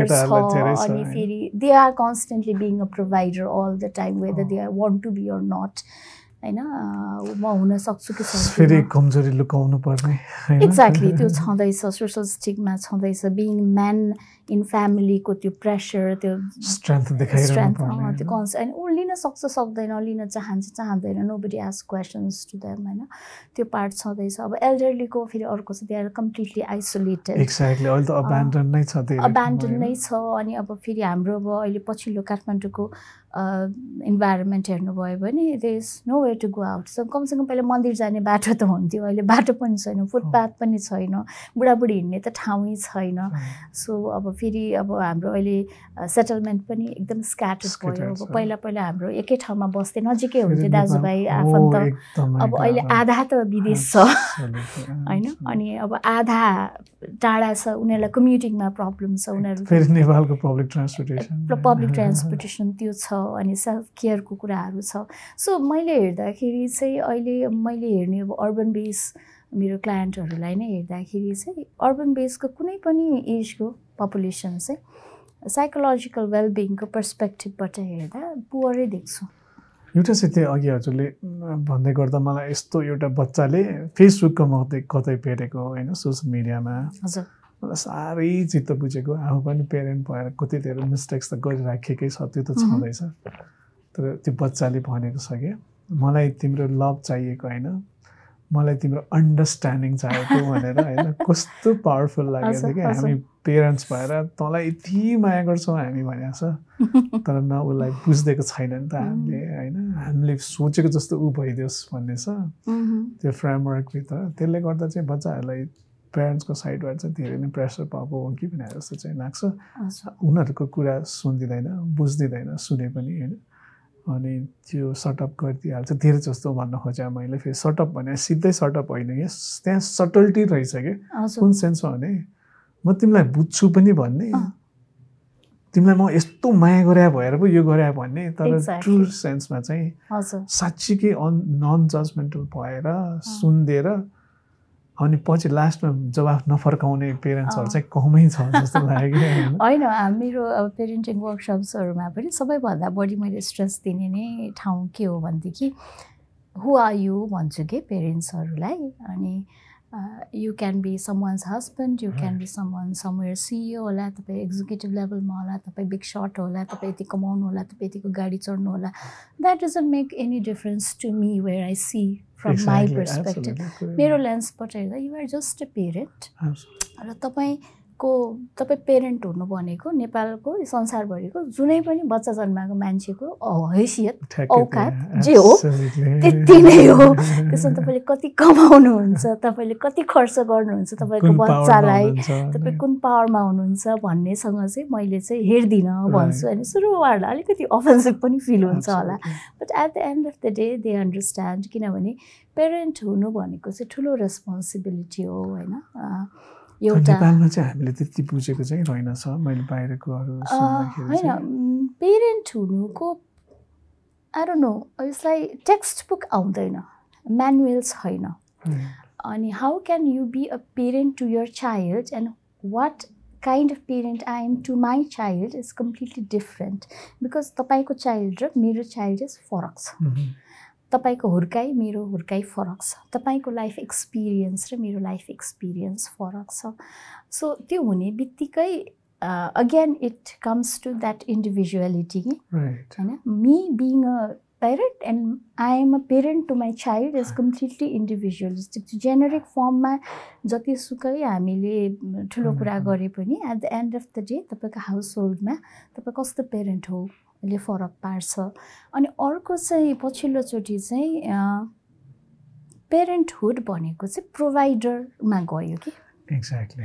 छ। अनि फेरि they are constantly being a provider all the time whether they are want to be or not होइन। म हुन सक्छु कि फेरि कमजोरी लुकाउनु पर्ने एक्ज्याक्टली त्यो छँदैछ। सोसल स्टिग्मा छँदैछ। बिङ म्यान इन फ्यामिलीको त्यो प्रेसर, त्यो स्ट्रेन्थ देखाइरहनु पर्ने त्यो कन्स अनि ऊ लिन सक्छ सक्दैन, लिन चाहन्छ चाहँदैन, nobody ask questions to them होइन। त्यो पार्ट छँदैछ। अब एल्डरलीको फेरि अर्को छ, they are completely isolated. Exactly अहिले त अब्यान्डन नै छ, अब्यान्डन नै छ। अनि अब फेरि हाम्रो अब अहिले पछिल्लो काठमाडौँको इन्भाइरोमेन्ट हेर्नुभयो भने there is no way to go out. So कमसेकम पहिला मन्दिर जाने बाटो त हुन्थ्यो, अहिले बाटो पनि छैन, फुटपाथ पनि छैन, बुढाबुढी हिँड्ने त ठाउँै छैन। सो अब फेरि अब हाम्रो अहिले सेटलमेन्ट पनि एकदम स्क्याटर्ड भयो। अब पहिला पहिला हाम्रो एकै ठाउँमा बस्दै नजिकै हुन्थ्यो दाजुभाइ आफन्त, अब अहिले आधा त विदेश छ होइन। अनि अब आधा टाढा छ, उनीहरूलाई कम्युटिङमा प्रब्लम छ, उनीहरू फेरि नेपालको पब्लिक ट्रान्सपोर्टेसन पब्लिक ट्रान्सपोर्टेसन त्यो छ। अनि सेल्फ केयरको कुराहरू छ। सो मैले हेर्दाखेरि चाहिँ अहिले मैले हेर्ने अब अर्बन बेस मेरो क्लायन्टहरूलाई नै हेर्दाखेरि चाहिँ अर्बन बेसको कुनै पनि एजको पपुलेसन चाहिँ साइकोलोजिकल वेलबिङको पर्सपेक्टिभबाट हेर्दा पुवरै देख्छु। एउटा चाहिँ त्यो अघि हजुरले भन्दै गर्दा मलाई यस्तो एउटा बच्चाले फेसबुकको मात्रै कतै पेरेको होइन, सोसियल मिडियामा हजुर मलाई साह्रै चित्त बुझेको। आफू पनि पेरेन्ट भएर कतितिर मिस्टेक्स त गरिराखेकै छ, त्यो त छँदैछ। तर त्यो बच्चाले भनेको छ कि मलाई तिम्रो लभ चाहिएको होइन, मलाई तिम्रो अन्डरस्ट्यान्डिङ चाहिएको भनेर होइन। कस्तो पावरफुल लागेको थियो कि हामी पेरेन्ट्स भएर तँलाई यति माया गर्छौँ हामी भनेको छ, तर न उसलाई बुझिदिएको छैन नि त हामीले होइन। हामीले सोचेको जस्तो ऊ भइदियोस् भन्ने छ त्यो फ्रेमवर्कभित्र। त्यसले गर्दा चाहिँ बच्चाहरूलाई पेरेन्ट्सको साइडबाट चाहिँ धेरै नै प्रेसर पाएको हो कि भनेर जस्तो चाहिँ लाग्छ। उनीहरूको कुरा सुनिदिँदैन, बुझिदिँदैन, सुने पनि होइन। अनि त्यो सर्टअप गरिदिइहाल्छ धेरै जस्तो भन्न खोजेँ मैले। फेरि सर्टअप भने सिधै सर्टअप होइन कि, त्यहाँ सटल्टी रहेछ कि। कुन सेन्समा भने म तिमीलाई बुझ्छु पनि भन्ने, तिमीलाई म यस्तो माया गरे भएर पो यो गरे भन्ने, तर ट्रु सेन्समा चाहिँ साँच्चीकै अन नन जजमेन्टल भएर सुनिदिएर अनि पछि लास्टमा जवाफ नफर्काउने पेरेन्ट्सहरू चाहिँ कमै छ जस्तो लाग्यो होइन। मेरो अब पेरेन्टिङ वर्कसप्सहरूमा पनि सबैभन्दा बढी मैले स्ट्रेस दिने नै ठाउँ के हो भनेदेखि हु आर यु भन्छु कि पेरेन्ट्सहरूलाई। अनि you can be someone's husband, you can be someone somewhere CEO होला, तपाईँ एक्जिक्युटिभ लेभलमा होला, तपाईँ बिग सर्ट होला, तपाईँ यति कमाउनु होला, तपाईँ यतिको गाडी चढ्नु होला। That doesn't make any difference to me where I see from my perspective. मेरो लेन्सबाट हेर्दा you are just a parent. र तपाईँको तपाईँ पेरेन्ट हुनु भनेको नेपालको संसारभरिको जुनै पनि बच्चा जन्माएको मान्छेको हैसियत औकात जे हो त्यति नै हो। त्यसमा तपाईँले कति कमाउनुहुन्छ, तपाईँले कति खर्च गर्नुहुन्छ तपाईँको बच्चालाई, तपाईँ कुन पावरमा हुनुहुन्छ भन्नेसँग चाहिँ मैले चाहिँ हेर्दिनँ भन्छु। अनि सुरुवातलाई अलिकति अफेन्सिभ पनि फिल हुन्छ होला, but at the end of the day they understand. किनभने पेरेन्ट हुनु भनेको चाहिँ ठुलो रेस्पोन्सिबिलिटी हो होइन। नेपालमा चाहिँ हामीले त्यति बुझेको चाहिँ रहेनछ मैले बाहिरकोहरू सुन्दाखेरि। होइन पेरेन्ट हुनुको आई डोन्ट नो, यसलाई टेक्स्ट बुक आउँदैन, म्यानुअल छैन। अनि how can you be a parent to your child and what kind of parent I am to my child is completely different. Because तपाईँको चाइल्ड र मेरो child is फरक छ। तपाईँको हुर्काइ मेरो हुर्काइ फरक छ, तपाईँको लाइफ एक्सपिरियन्स र मेरो लाइफ एक्सपिरियन्स फरक छ। सो त्यो हुने बित्तिकै again it comes to that individuality होइन। Me being a parent and I am a parent to my child is completely individualistic. Generic फर्ममा जतिसुकै हामीले ठुलो कुरा गरे पनि at the end of the day तपाईँको हाउस होल्डमा तपाईँ कस्तो पेरेन्ट हो ले फरक पार्छ। अनि अर्को चाहिँ पछिल्लोचोटि चाहिँ पेरेन्टहुड भनेको चाहिँ प्रोभाइडरमा गयो कि। एक्ज्याक्टली।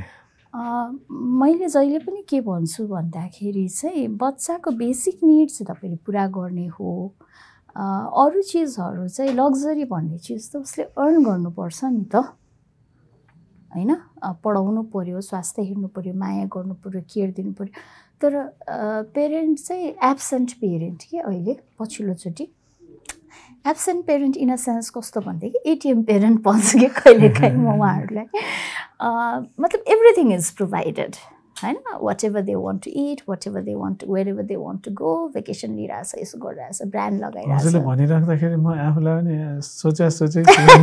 मैले जहिले पनि के भन्छु भन्दाखेरि चाहिँ बच्चाको बेसिक निड्स चाहिँ तपाईँले पुरा गर्ने हो। अरू चिजहरू चाहिँ लग्जरी भन्ने चिज त उसले अर्न गर्नुपर्छ नि त हैन पढाउनु पर्यो स्वास्थ्य हेर्नु पर्यो माया गर्नु पर्यो केयर दिनु पर्यो तर पेरेन्ट चाहिँ एब्सेन्ट पेरेन्ट के अहिले पछिल्लोचोटि absent parent in a sense कस्तो भनेदेखि एटिएम पेरेन्ट भन्छ कि कहिलेकाहीँ म उहाँहरूलाई मतलब एभ्रिथिङ इज प्रोभाइडेड हैन whatever they want to it whatever they want wherever they want to go vacation लिइरहेछ यसो गरिरहेछ ब्रान्ड लगाइरहेछ भनिराख्दाखेरि म आफूलाई पनि सोचे सोचे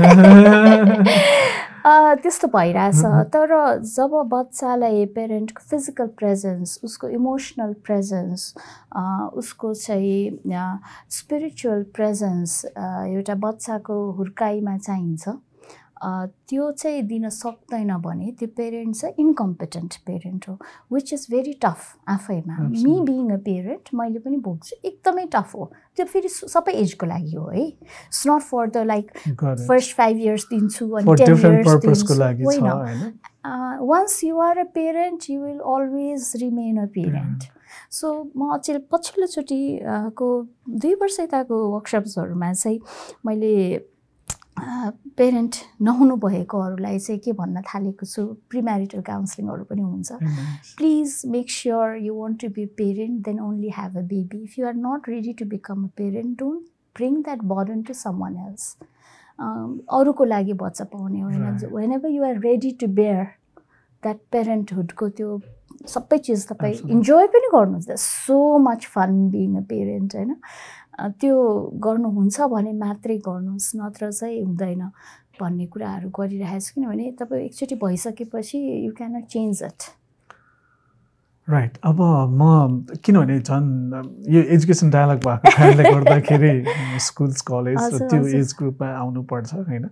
त्यस्तो भइरहेछ तर जब बच्चालाई पेरेन्टको फिजिकल प्रेजेन्स उसको इमोसनल प्रेजेन्स उसको चाहिँ स्पिरिचुअल प्रेजेन्स एउटा बच्चाको हुर्काइमा चाहिन्छ त्यो चाहिँ दिन सक्दैन भने त्यो पेरेन्ट चाहिँ इन्कम्पिटेन्ट पेरेन्ट हो विच इज भेरी टफ आफैमा मी बिङ अ पेरेन्ट मैले पनि भोग्छु एकदमै टफ हो त्यो फेरि सबै एजको लागि हो है it's not for the like first five years दिन्छु अनि टेन इयर्स दिन्छु होइन once you are a parent you will always remain a parent so म अचेल पछिल्लोचोटिको दुई वर्ष यताको वर्कसप्सहरूमा चाहिँ मैले पेरेन्ट नहुनु भएकोहरूलाई चाहिँ के भन्न थालेको छु प्रिम्यारिटल काउन्सिलिङहरू पनि हुन्छ please make sure you want to be parent then only have a baby if you are not ready to become a parent don't bring that burden to someone else अरूको लागि बच्चा पाउने होइन whenever you are ready to bear that पेरेन्टहुडको त्यो सबै चिज तपाईँ इन्जोय पनि गर्नुहुन्छ so much fun being a parent होइन त्यो गर्नुहुन्छ भने मात्रै गर्नुहोस् नत्र चाहिँ हुँदैन भन्ने कुराहरू गरिरहेको छु किनभने तपाईँ एकचोटि भइसकेपछि you cannot change it right अब म किनभने झन् यो एजुकेसन डायलग भएको कारणले गर्दाखेरि स्कुल्स कलेज र त्यो एज ग्रुपमा आउनुपर्छ होइन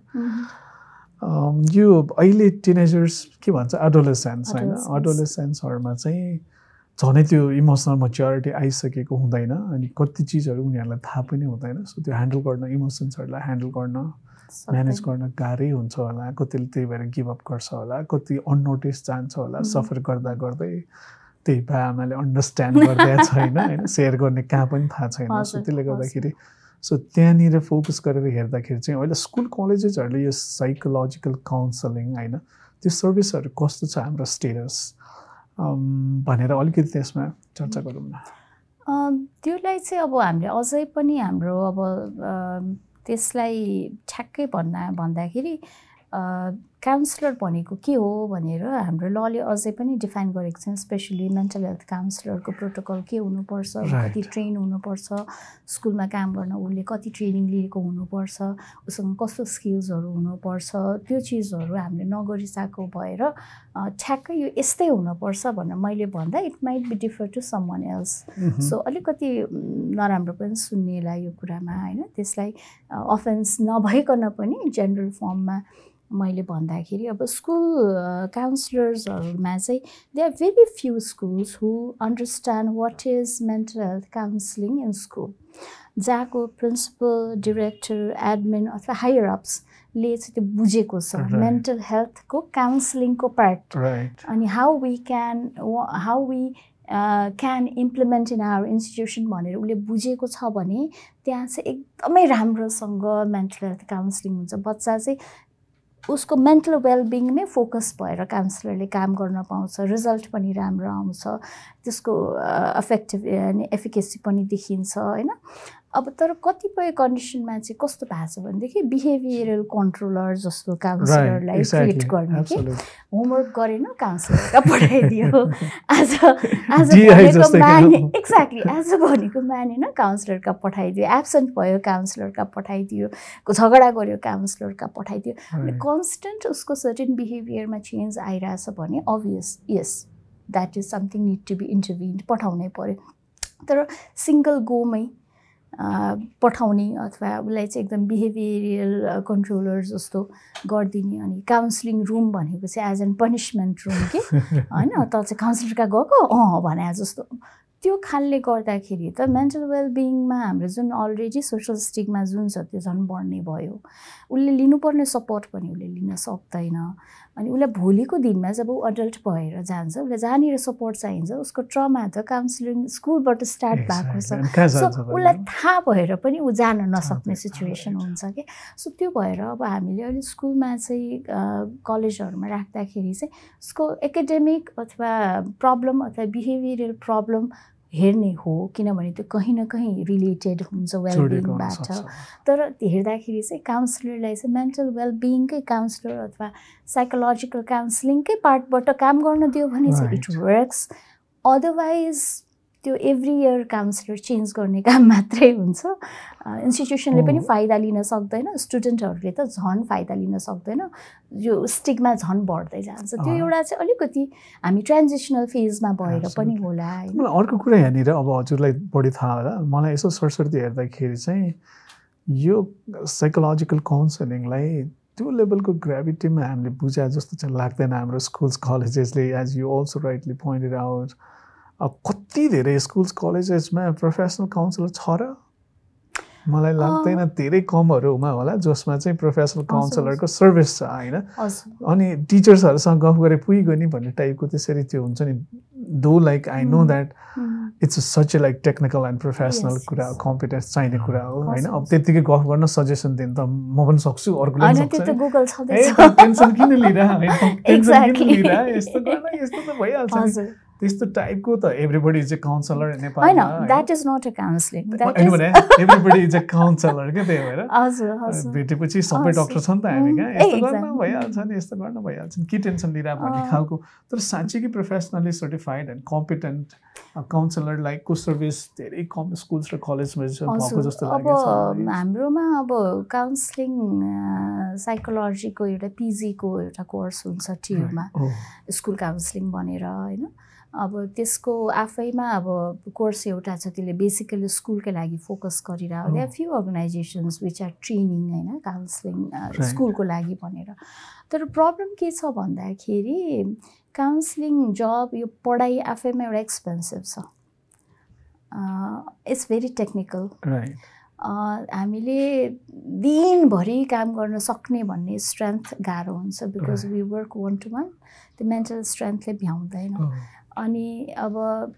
यो अहिले टिनेजर्स के भन्छ एडोलेसेन्स होइन एडोलेसेन्सहरूमा चाहिँ झनै त्यो इमोसनल मेच्योरिटी आइसकेको हुँदैन अनि कति चिजहरू उनीहरूलाई थाहा पनि हुँदैन सो त्यो ह्यान्डल गर्न इमोसन्सहरूलाई ह्यान्डल गर्न म्यानेज गर्न गाह्रै हुन्छ होला कतिले त्यही भएर गिभ अप गर्छ होला कति अननोटिस जान्छ होला सफर गर्दा गर्दै त्यही बा आमाले अन्डरस्ट्यान्ड गर्दै छैन होइन सेयर गर्ने कहाँ पनि थाहा छैन सो त्यसले गर्दाखेरि सो त्यहाँनिर फोकस गरेर हेर्दाखेरि चाहिँ अहिले स्कुल कलेजेसहरूले यो साइकोलोजिकल काउन्सलिङ होइन त्यो सर्भिसहरू कस्तो छ हाम्रो स्टेटस भनेर अलिकति त्यसमा चर्चा गरौँ न त्यसलाई चाहिँ अब हामीले अझै पनि हाम्रो अब त्यसलाई ठ्याक्कै भन्दा भन्दाखेरि काउन्सिलर भनेको के हो भनेर हाम्रो लले अझै पनि डिफाइन गरेको छ स्पेसली मेन्टल हेल्थ काउन्सिलरको प्रोटोकल के हुनुपर्छ कति ट्रेन हुनुपर्छ स्कुलमा काम गर्न उसले कति ट्रेनिङ लिएको हुनुपर्छ उसँग कस्तो स्किल्सहरू हुनुपर्छ त्यो चिजहरू हामीले नगरिसकेको भएर ठ्याक्कै यो यस्तै हुनुपर्छ भनेर मैले भन्दा it might be differ to someone else so अलिकति नराम्रो पनि सुन्नेलाई यो कुरामा होइन त्यसलाई अफेन्स नभइकन पनि जेनरल फर्ममा मैले भन्दाखेरि अब स्कुल काउन्सिलर्सहरूमा चाहिँ they are very few schools who understand what is mental health counselling in school जहाँको प्रिन्सिपल डिरेक्टर एडमिन अथवा हायर अप्सले चाहिँ त्यो बुझेको छ मेन्टल हेल्थको काउन्सिलिङको पार्ट अनि how we can how we can implement in our institution भनेर उसले बुझेको छ भने त्यहाँ चाहिँ एकदमै राम्रोसँग मेन्टल हेल्थ काउन्सिलिङ हुन्छ बच्चा चाहिँ उसको मेन्टल वेलबिङमै फोकस भएर काउन्सिलरले काम गर्न पाउँछ रिजल्ट पनि राम्रो आउँछ त्यसको इफेक्टिभ अनि एफिकेसी पनि देखिन्छ होइन अब तर कतिपय कन्डिसनमा चाहिँ कस्तो भएको छ भनेदेखि बिहेभियरल कन्ट्रोलर जस्तो काउन्सिलरलाई ट्रिट गर्ने कि होमवर्क गरेन काउन्सिलरका पठाइदियो आज आज भनेको माने एक्ज्याक्टली आज भनेको मानेन काउन्सिलरका पठाइदियो एब्सेन्ट भयो काउन्सिलरका पठाइदियो झगडा गर्यो काउन्सिलरका पठाइदियो अनि कन्स्टेन्ट उसको सर्टेन बिहेभियरमा चेन्ज आइरहेछ भने अभियस यस that is something need to be intervened पठाउनै पर्यो तर सिङ्गल गोमै पठाउने अथवा उसलाई चाहिँ एकदम बिहेभियरल कन्ट्रोलर जस्तो गरिदिने अनि काउन्सिलिङ रुम भनेको चाहिँ एज एन पनिसमेन्ट रुम के होइन त चाहिँ काउन्सिलरका गएको अँ भने जस्तो त्यो खालले गर्दाखेरि त मेन्टल वेलबिङमा हाम्रो जुन अलरेडी सोसल स्टिगमा जुन छ त्यो झन् बढ्ने भयो। उसले लिनुपर्ने सपोर्ट पनि उसले लिन सक्दैन। अनि उसलाई भोलिको दिनमा जब ऊ अडल्ट भएर जान्छ उसलाई जहाँनिर सपोर्ट चाहिन्छ उसको ट्रमा त काउन्सिलिङ स्कुलबाट स्टार्ट भएको छ। सो उसलाई थाहा भएर पनि ऊ जान नसक्ने सिचुएसन हुन्छ कि। सो त्यो भएर अब हामीले अहिले स्कुलमा चाहिँ कलेजहरूमा राख्दाखेरि चाहिँ उसको एकाडेमिक अथवा प्रब्लम अथवा बिहेभियरल प्रब्लम हेर्ने हो, किनभने त्यो कहीँ न कहीँ रिलेटेड हुन्छ वेलबिङबाट। तर हेर्दाखेरि चाहिँ काउन्सिलरलाई चाहिँ मेन्टल वेलबिङकै काउन्सिलर अथवा साइकोलोजिकल काउन्सिलिङकै पार्टबाट काम गर्न दियो भने चाहिँ इट वर्क्स। अदरवाइज त्यो एभ्री इयर काउन्सिलर चेन्ज गर्ने काम मात्रै हुन्छ। इन्स्टिट्युसनले पनि फाइदा लिन सक्दैन, स्टुडेन्टहरूले त झन् फाइदा लिन सक्दैन, यो स्टिगमा झन् बढ्दै जान्छ। त्यो एउटा चाहिँ अलिकति हामी ट्रान्जिसनल फेजमा भएर पनि होला हैन। मलाई अर्को कुरा यहाँनिर अब हजुरलाई बढी थाहा होला, मलाई यसो सरसर्ती हेर्दाखेरि चाहिँ यो साइकोलोजिकल काउन्सिलिङलाई त्यो लेभलको ग्राभिटीमा हामीले बुझाए जस्तो चाहिँ लाग्दैन हाम्रो स्कुल्स कलेजेसले। As you also rightly pointed out, अब कति धेरै स्कुल्स कलेजेसमा प्रोफेसनल काउन्सिलर छ र? मलाई लाग्दैन, धेरै कमहरूमा होला जसमा चाहिँ प्रोफेसनल काउन्सिलरको सर्भिस छ हैन। अनि टिचर्सहरूसँग गफ गरे पुगिगयो नि भन्ने टाइपको त्यसरी त्यो हुन्छ नि। Though like I know that it's such a like technical and professional कुरा हो, कम्पिटेन्स चाहिने कुरा हो हैन। अब त्यतिकै गफ गर्न सजेसन दिन त म पनि सक्छु, अर्कोले पनि सक्छ। टेन्सन किन लिइरह टेन्सन किन लिइरह, यस्तो गर्न यस्तो त भइहाल्छ। त्यस्तो टाइपको त एभ्रीबडी इज अ काउन्सिलर नेपालमा हैन। That is not a counselling, that is everybody is a counsellor के। त्यही भएर हजुर हजुर भेटेपछि सबै डाक्टर छन् त हामी कहाँ, यस्तो गर्न भइहाल्छ नि, यस्तो गर्न भइहाल्छ नि, के टेन्सन लिइरह भन्ने खालको। तर साँच्चै कि प्रोफेसनली सर्टिफाइड एन्ड कम्पिटेन्ट काउन्सिलरलाईको सर्भिस धेरै कम स्कुल्स र कलेजमा भएको जस्तो लागेको छ। अब हाम्रोमा अब काउन्सिलिङ साइकोलोजीको एउटा पिजीको एउटा कोर्स हुन्छ टियुमा, स्कुल काउन्सिलिङ भनेर हैन। अब त्यसको आफैमा अब कोर्स एउटा छ, त्यसले बेसिकली स्कुलकै लागि फोकस गरिरहेको। There few organizations which are training हैन काउन्सिलिङ स्कुलको लागि भनेर। तर प्रब्लम के छ भन्दाखेरि काउन्सिलिङ जब यो पढाइ आफैमा एउटा एक्सपेन्सिभ छ, इट्स भेरी टेक्निकल। हामीले दिनभरि काम गर्न सक्ने भन्ने स्ट्रेन्थ गाह्रो हुन्छ, because we work one to one, त्यो मेन्टल स्ट्रेन्थले भ्याउँदैन। अनि अब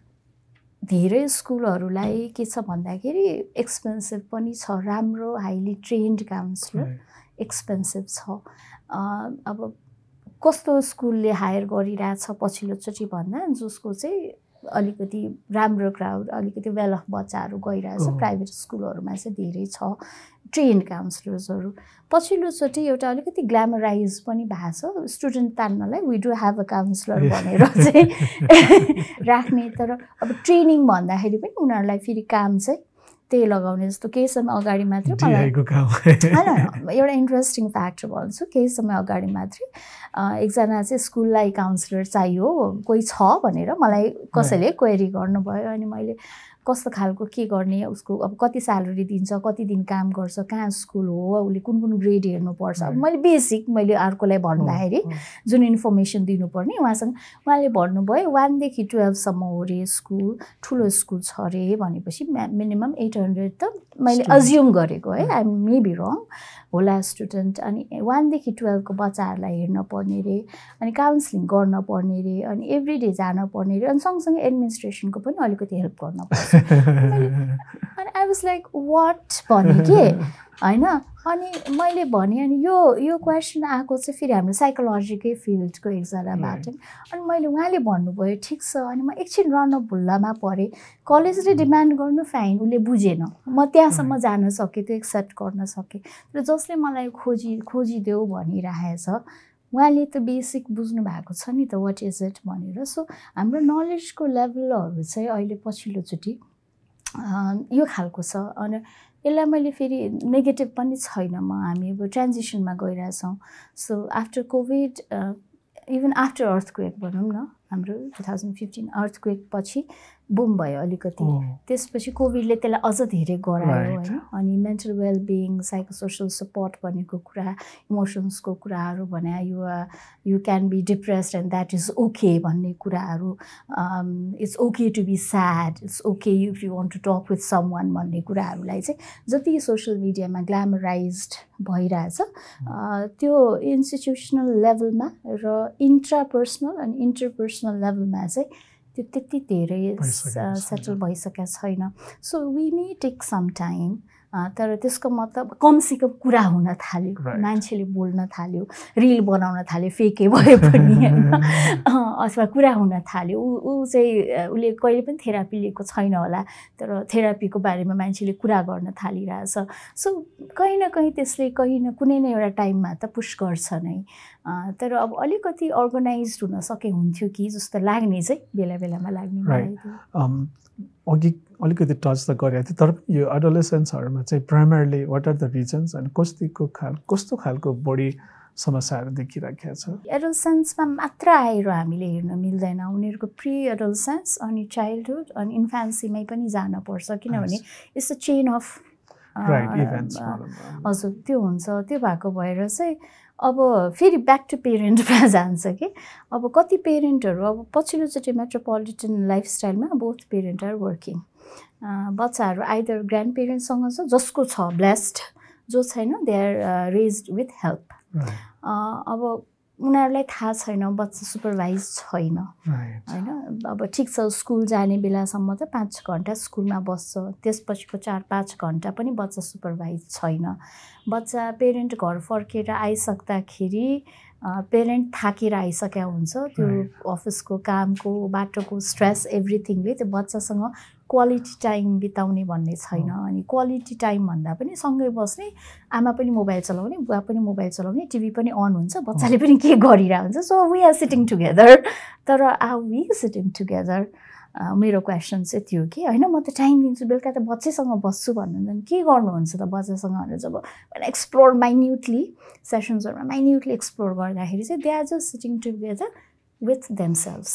धेरै स्कुलहरूलाई के छ भन्दाखेरि एक्सपेन्सिभ पनि छ, राम्रो हाइली ट्रेन्ड काउन्सिलर एक्सपेन्सिभ छ। अब कस्तो स्कुलले हायर गरिरहेछ पछिल्लोचोटि भन्दा, जसको चाहिँ अलिकति राम्रो क्राउड, अलिकति वेल अफ बच्चाहरू गइरहेछ, प्राइभेट स्कुलहरूमा चाहिँ धेरै छ ट्रेन्ड काउन्सिलर्सहरू। पछिल्लोचोटि एउटा अलिकति ग्ल्यामराइज पनि भएको छ स्टुडेन्ट तान्नलाई, we do have a counsellor भनेर चाहिँ राख्ने। तर अब ट्रेनिङ भन्दाखेरि पनि उनीहरूलाई फेरि काम चाहिँ त्यही लगाउने जस्तो। केही समय अगाडि मात्रै होइन, एउटा इन्ट्रेस्टिङ फ्याक्टर भन्छु, केही समय अगाडि मात्रै एकजना चाहिँ स्कुललाई काउन्सिलर चाहियो कोही छ भनेर मलाई कसैले क्वेरी गर्नुभयो। अनि मैले कस्तो खालको के गर्ने, उसको अब कति स्यालेरी दिन्छ, कति दिन काम गर्छ, कहाँ स्कुल हो, उसले कुन कुन ग्रेड हेर्नुपर्छ, अब मैले बेसिक मैले अर्कोलाई भन्दाखेरि जुन इन्फर्मेसन दिनुपर्ने उहाँसँग, उहाँले भन्नुभयो वानदेखि टुवेल्भसम्म हो रे स्कुल, ठुलो स्कुल छ अरे भनेपछि मिनिमम एट हन्ड्रेड त मैले अज्युम गरेको है, आई मे बी रङ होला स्टुडेन्ट। अनि वानदेखि टुवेल्भको बच्चाहरूलाई हेर्न पर्ने रे, अनि काउन्सिलिङ गर्न पर्ने रे, अनि एभ्री डे जान पर्ने रे, अनि सँगसँगै एडमिनिस्ट्रेसनको पनि अलिकति हेल्प गर्न पर्छ। अनि आई वाज लाइक वाट भने के होइन। अनि मैले भने अनि यो यो क्वेसन आएको चाहिँ फेरि हाम्रो साइकोलोजीकै फिल्डको एकजनाबाट। अनि मैले उहाँले भन्नुभयो ठिक छ। अनि म एकछिन रन भुल्लामा परेँ, कलेजले डिमान्ड गर्नु फाइन, उसले बुझेन, म त्यहाँसम्म जान सकेँ, त्यो एक्सेप्ट गर्न सकेँ। र जसले मलाई खोजी खोजिदेऊ भनिरहेछ उहाँले त बेसिक बुझ्नु भएको छ नि त वाट इज इट भनेर। सो हाम्रो नलेजको लेभलहरू चाहिँ अहिले पछिल्लोचोटि यो खालको छ। अनि यसलाई मैले फेरि नेगेटिभ पनि छैन म, हामी अब ट्रान्जिसनमा गइरहेछौँ। So after covid, even after earthquake भनौँ न, हाम्रो टु थाउजन्ड फिफ्टिन अर्थक्वेक पछि बुम भयो अलिकति त्यसपछि कोभिडले त्यसलाई अझ धेरै गरायो होइन अनि mental wellbeing psycho social support भनेको कुरा इमोसन्सको कुराहरू भने you you can be depressed and that is okay भन्ने कुराहरू it's okay to be sad it's okay if you want to talk with someone भन्ने कुराहरूलाई चाहिँ जति सोसियल मिडियामा ग्ल्यामराइज्ड भइरहेछ त्यो इन्स्टिट्युसनल लेभलमा र इन्ट्रापर्सनल अनि इन्टरपर्सनल लेभलमा चाहिँ त्यो त्यति धेरै सेटल भइसकेको छैन so we may take some time तर त्यसको मतलब कमसेकम कुरा हुन थाल्यो मान्छेले बोल्न थाल्यो रिल बनाउन थाल्यो फेकै भए पनि होइन अथवा कुरा हुन थाल्यो ऊ ऊ चाहिँ उसले कहिले पनि थेरापी लिएको छैन होला तर थेरापीको बारेमा मान्छेले कुरा गर्न थालिरहेछ सो कहीँ न कहीँ त्यसले कहीँ न कुनै न एउटा टाइममा त पुस गर्छ नै तर अब अलिकति अर्गनाइज हुन सके हुन्थ्यो कि जस्तो लाग्ने चाहिँ बेला बेलामा लाग्ने अघि अलिकति टच त गरेको थियो तर यो एडोलेसेन्सहरूमा चाहिँ primarily what are the reasons अनि कस्तो खाल कस्तो खालको बढी समस्याहरू देखिराखेको छ एडोलेसेन्समा मात्र आएर हामीले हेर्न मिल्दैन उनीहरूको प्री एडोलेसेन्स अनि चाइल्डहुड अनि इन्फान्सीमै पनि जानुपर्छ किनभने इट्स अ चेन अफ हजुर त्यो हुन्छ त्यो भएको भएर चाहिँ अब फेरि ब्याक टु पेरेन्टमा जान्छ कि अब कति पेरेन्टहरू अब पछिल्लोचोटि मेट्रोपोलिटन लाइफस्टाइलमा बोथ पेरेन्ट आर वर्किङ बच्चाहरू आइदर ग्रान्ड पेरेन्ट्ससँग छ जसको छ ब्लेस्ड जो छैन they are raised with help अब उनीहरूलाई थाहा छैन बच्चा सुपरभाइज छैन होइन अब ठिक छ स्कुल जाने बेलासम्म त पाँच घन्टा स्कुलमा बस्छ त्यसपछिको चार पाँच घन्टा पनि बच्चा सुपरभाइज छैन बच्चा पेरेन्ट घर फर्केर आइसक्दाखेरि पेरेन्ट थाकेर आइसकेका हुन्छ त्यो अफिसको कामको बाटोको स्ट्रेस एभ्रिथिङले त्यो बच्चासँग क्वालिटी टाइम बिताउने भन्ने छैन अनि क्वालिटी टाइम भन्दा पनि सँगै बस्ने आमा पनि मोबाइल चलाउने बुवा पनि मोबाइल चलाउने टिभी पनि अन हुन्छ बच्चाले पनि के गरिरहेको हुन्छ so we are sitting together तर आर वी सिटिङ टुगेदर मेरो क्वेसन चाहिँ त्यो कि होइन म त टाइम दिन्छु बेलुका त बच्चैसँग बस्छु भन्नुहुन्छ के गर्नुहुन्छ त बच्चासँग भनेर जब एक्सप्लोर माइन्युटली सेसन्सहरूमा माइन्युटली एक्सप्लोर गर्दाखेरि चाहिँ they are just sitting together with themselves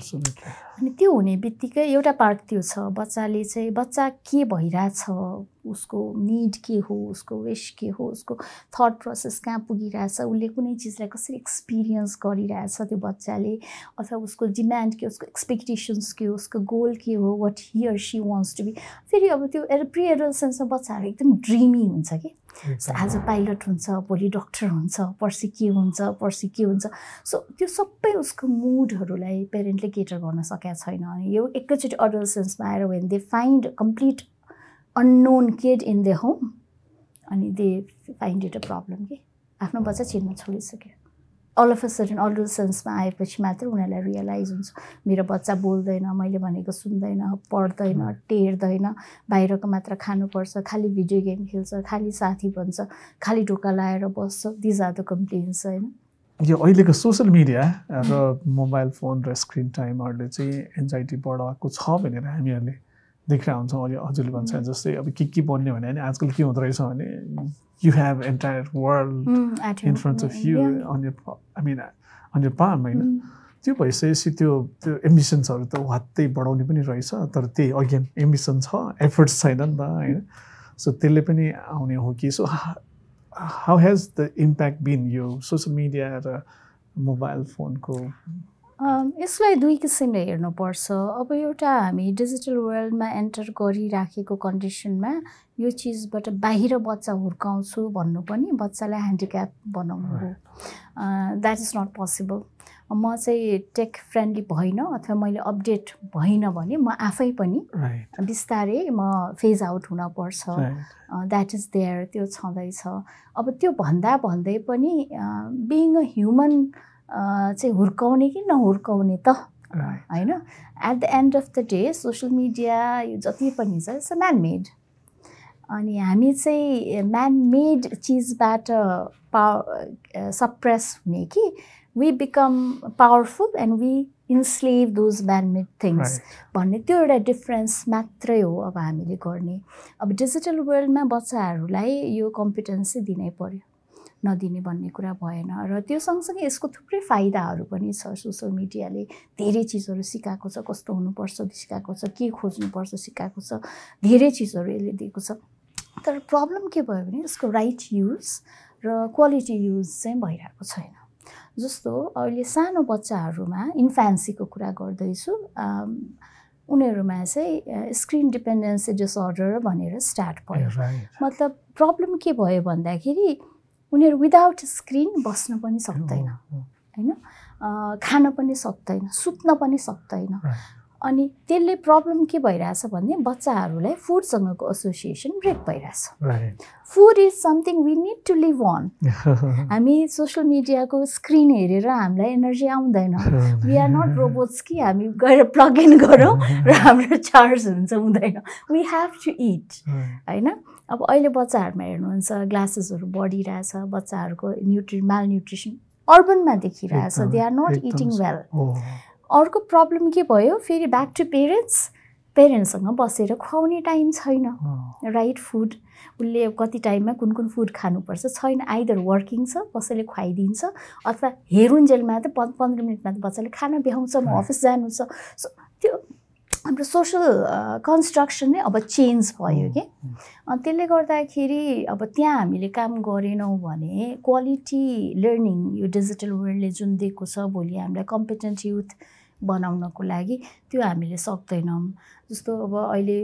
अनि त्यो हुने बित्तिकै एउटा पार्ट त्यो छ बच्चाले चाहिँ बच्चा के भइरहेछ उसको निड के हो उसको विश के हो उसको थट प्रोसेस कहाँ पुगिरहेछ उसले कुनै चिजलाई कसरी एक्सपिरियन्स गरिरहेछ त्यो बच्चाले अथवा उसको डिमान्ड के उसको एक्सपेक्टेसन्स के हो उसको गोल के हो what he or she wants to be फेरि अब त्यो प्री एडोलेसेन्समा बच्चाहरू एकदम ड्रिमी हुन्छ कि आज पाइलट हुन्छ भोलि डक्टर हुन्छ पर्सि के हुन्छ पर्सि के हुन्छ सो त्यो सबै उसको मुडहरूलाई पेरेन्टले केटर गर्न सकेका छैन अनि यो एकैचोटि एडोलेसेन्समा आएर when they find complete unknown kid in the home अनि they find it a problem कि आफ्नो बच्चा चिन्न छोडिसक्यो अल अफ अ सडन एडोलेसेन्समा आएपछि मात्र उनीहरूलाई रियलाइज हुन्छ मेरो बच्चा बोल्दैन मैले भनेको सुन्दैन पढ्दैन टेर्दैन बाहिरको मात्र खानुपर्छ खालि भिडियो गेम खेल्छ खालि साथी भन्छ खालि ढोका लाएर बस्छ दिज आर द कम्प्लेन्स होइन यो अहिलेको सोसियल मिडिया र मोबाइल फोन र स्क्रिन टाइमहरूले चाहिँ एन्जाइटी बढाएको छ भनेर हामीहरूले देखिरहेको हुन्छौँ अहिले हजुरले भन्छ जस्तै अब के के बन्यो भने आजकल के हुँदो रहेछ भने you have entire world mm, in front of you yeah. on your I mean on your palm होइन त्यो भइसकेपछि त्यो त्यो एम्बिसन्सहरू त वात्तै बढाउने पनि रहेछ तर त्यही अगेन एम्बिसन छ एफर्ट्स छैन नि त होइन सो त्यसले पनि आउने हो कि so how has the impact been यो सोसियल मिडिया र मोबाइल फोनको यसलाई दुई किसिमले हेर्नुपर्छ अब एउटा हामी डिजिटल वर्ल्डमा एन्टर गरिराखेको कन्डिसनमा यो चिजबाट बाहिर बच्चा हुर्काउँछु भन्नु पनि बच्चालाई ह्यान्डिक्याप बनाउनु हो द्याट इज नट पोसिबल म चाहिँ टेक फ्रेन्डली भइन अथवा मैले अपडेट भइन भने म आफै पनि बिस्तारै म फेज आउट हुनपर्छ द्याट इज देयर त्यो छँदैछ अब त्यो भन्दा भन्दै पनि बिइङ अ ह्युमन चाहिँ हुर्काउने कि नहुर्काउने त होइन at the end of the day social media यो जति पनि छ इट्स अ म्यान मेड अनि हामी चाहिँ म्यान मेड चिजबाट पावर सप्रेस हुने कि we become powerful and we enslave those man made things भन्ने त्यो एउटा डिफ्रेन्स मात्रै हो अब हामीले गर्ने अब डिजिटल वर्ल्डमा बच्चाहरूलाई यो कम्पिटेन्सी दिनै पर्यो नदिने भन्ने कुरा भएन। र त्यो सँगसँगै यसको थुप्रै फाइदाहरू पनि छ। सोसियल मिडियाले धेरै चिजहरू सिकाएको छ, कस्तो हुनुपर्छ सिकाएको छ, के खोज्नुपर्छ सिकाएको छ, धेरै चिजहरू यसले दिएको छ। तर प्रब्लम के भयो भने यसको राइट युज र क्वालिटी युज चाहिँ भइरहेको छैन। जस्तो अहिले सानो बच्चाहरूमा इन्फ्यान्सीको कुरा गर्दैछु, उनीहरूमा चाहिँ स्क्रिन डिपेन्डेन्सी डिसअर्डर भनेर स्टार्ट भयो। मतलब प्रब्लम के भयो भन्दाखेरि उनीहरू विदाउट स्क्रिन बस्न पनि सक्दैन हैन, खान पनि सक्दैन, सुत्न पनि सक्दैन। अनि त्यसले प्रब्लम के भइरहेछ भने बच्चाहरूलाई फुडसँगको एसोसिएसन ब्रेक भइरहेछ। Food is something we need to live on. हामी सोसियल मिडियाको स्क्रिन हेरेर हामीलाई एनर्जी आउँदैन। वी आर नट रोबोट्स कि हामी गएर प्लग इन गरौँ र हाम्रो चार्ज हुन्छ, हुँदैन। वी हेभ टु इट हैन। अब अहिले बच्चाहरूमा हेर्नुहुन्छ ग्लासेसहरू बढिरहेछ, बच्चाहरूको न्युट्रि माल न्युट्रिसन अर्बनमा देखिरहेछ, they are not eating well. अर्को प्रब्लम के भयो फेरि ब्याक टु पेरेन्ट्स, पेरेन्ट्ससँग बसेर खुवाउने टाइम छैन, राइट फुड उसले कति टाइममा कुन कुन फुड खानुपर्छ छैन। आइदर वर्किङ छ, कसैले खुवाइदिन्छ, अथवा हेरुन्जेलमा त पन्ध्र मिनटमा त बच्चाले खाना भ्याउँछ, म अफिस जानु छ। सो त्यो हाम्रो सोसल कन्स्ट्रक्सन नै अब चेन्ज भयो कि। अनि त्यसले गर्दाखेरि अब त्यहाँ हामीले काम गरेनौँ भने क्वालिटी लर्निङ यो डिजिटल वर्ल्डले जुन दिएको छ भोलि हामीलाई कम्पिटेन्ट युथ बनाउनको लागि त्यो हामीले सक्दैनौँ। जस्तो अब अहिले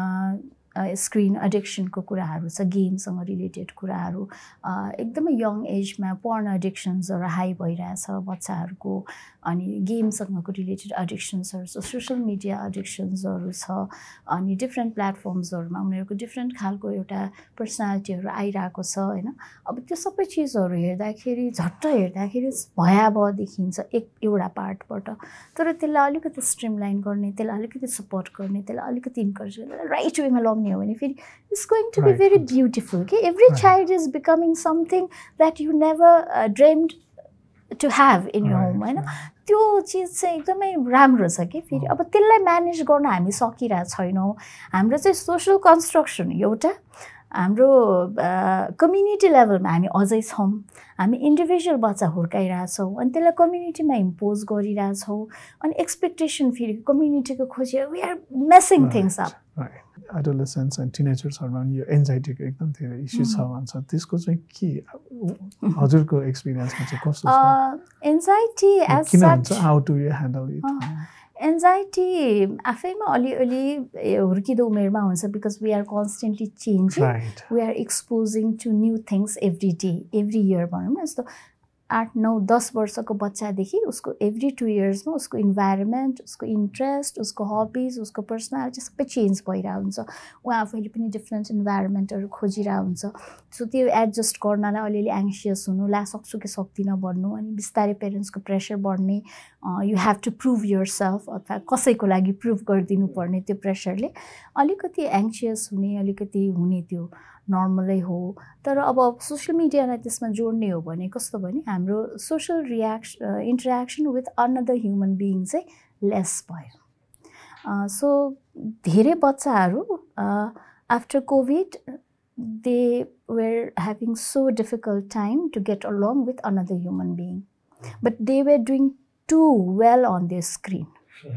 स्क्रिन एडिक्सनको कुराहरू छ, गेमसँग रिलेटेड कुराहरू एकदमै यङ एजमा पर्न एडिक्सन्सहरू हाई भइरहेछ बच्चाहरूको। अनि गेमसँगको रिलेटेड एडिक्सन्सहरू छ, सोसियल मिडिया एडिक्सन्सहरू छ, अनि डिफ्रेन्ट प्लेटफर्म्सहरूमा उनीहरूको डिफ्रेन्ट खालको एउटा पर्सनालिटीहरू आइरहेको छ होइन। अब त्यो सबै चिजहरू हेर्दाखेरि झट्ट हेर्दाखेरि भयावह देखिन्छ एक एउटा पार्टबाट। तर त्यसलाई अलिकति स्ट्रिमलाइन गर्ने, त्यसलाई अलिकति सपोर्ट गर्ने, त्यसलाई अलिकति इन्करेज गर्ने, राइट वेमा लग्ने हो भने फेरि it's going to be very beautiful कि every child is becoming something that you never dreamed to have in your home होइन। त्यो चिज चाहिँ एकदमै राम्रो छ कि। फेरि अब त्यसलाई म्यानेज गर्न हामी सकिरहेको छैनौँ। हाम्रो चाहिँ सोसल कन्स्ट्रक्सन एउटा, हाम्रो कम्युनिटी लेभलमा हामी अझै छौँ। हामी इन्डिभिजुअल बच्चा हुर्काइरहेछौँ अनि त्यसलाई कम्युनिटीमा इम्पोज गरिरहेछौँ। अनि एक्सपेक्टेसन फेरि कम्युनिटीको खोजेर we are messing things up. Adolescents and टिनेजर्सहरूमा यो एन्जाइटीको एकदम धेरै इस्यु छ भन्छ, त्यसको चाहिँ के हजुरको एक्सपिरियन्समा चाहिँ कस्तो छ? Anxiety as such how do you handle it? Anxiety आफैमा अलिअलि हुर्किदो उमेरमा हुन्छ, because we are constantly changing, we are exposing to new things every day every year भनौँ न। यस्तो आठ नौ दस वर्षको बच्चादेखि उसको एभ्री टु इयर्समा उसको इन्भाइरोमेन्ट, उसको इन्ट्रेस्ट, उसको हबिज, उसको पर्सनालिटी सबै चेन्ज भइरहेको हुन्छ। उहाँ आफैले पनि डिफ्रेन्ट इन्भाइरोमेन्टहरू खोजिरहेको हुन्छ। सो त्यो एडजस्ट गर्नलाई अलिअलि एङ्सियस हुनु, ला सक्छु कि सक्दिनँ भन्नु, अनि बिस्तारै पेरेन्ट्सको प्रेसर बढ्ने, you have to prove yourself अथवा कसैको लागि प्रुभ गरिदिनु पर्ने त्यो प्रेसरले अलिकति एङ्सियस हुने, अलिकति हुने त्यो नर्मलै हो। तर अब सोसियल मिडियालाई त्यसमा जोड्ने हो भने कस्तो भने हाम्रो social reaction interaction with another human being चाहिँ लेस भयो। सो धेरै बच्चाहरू after covid they were having so difficult time to get along with another human being, but they were doing too well on their screen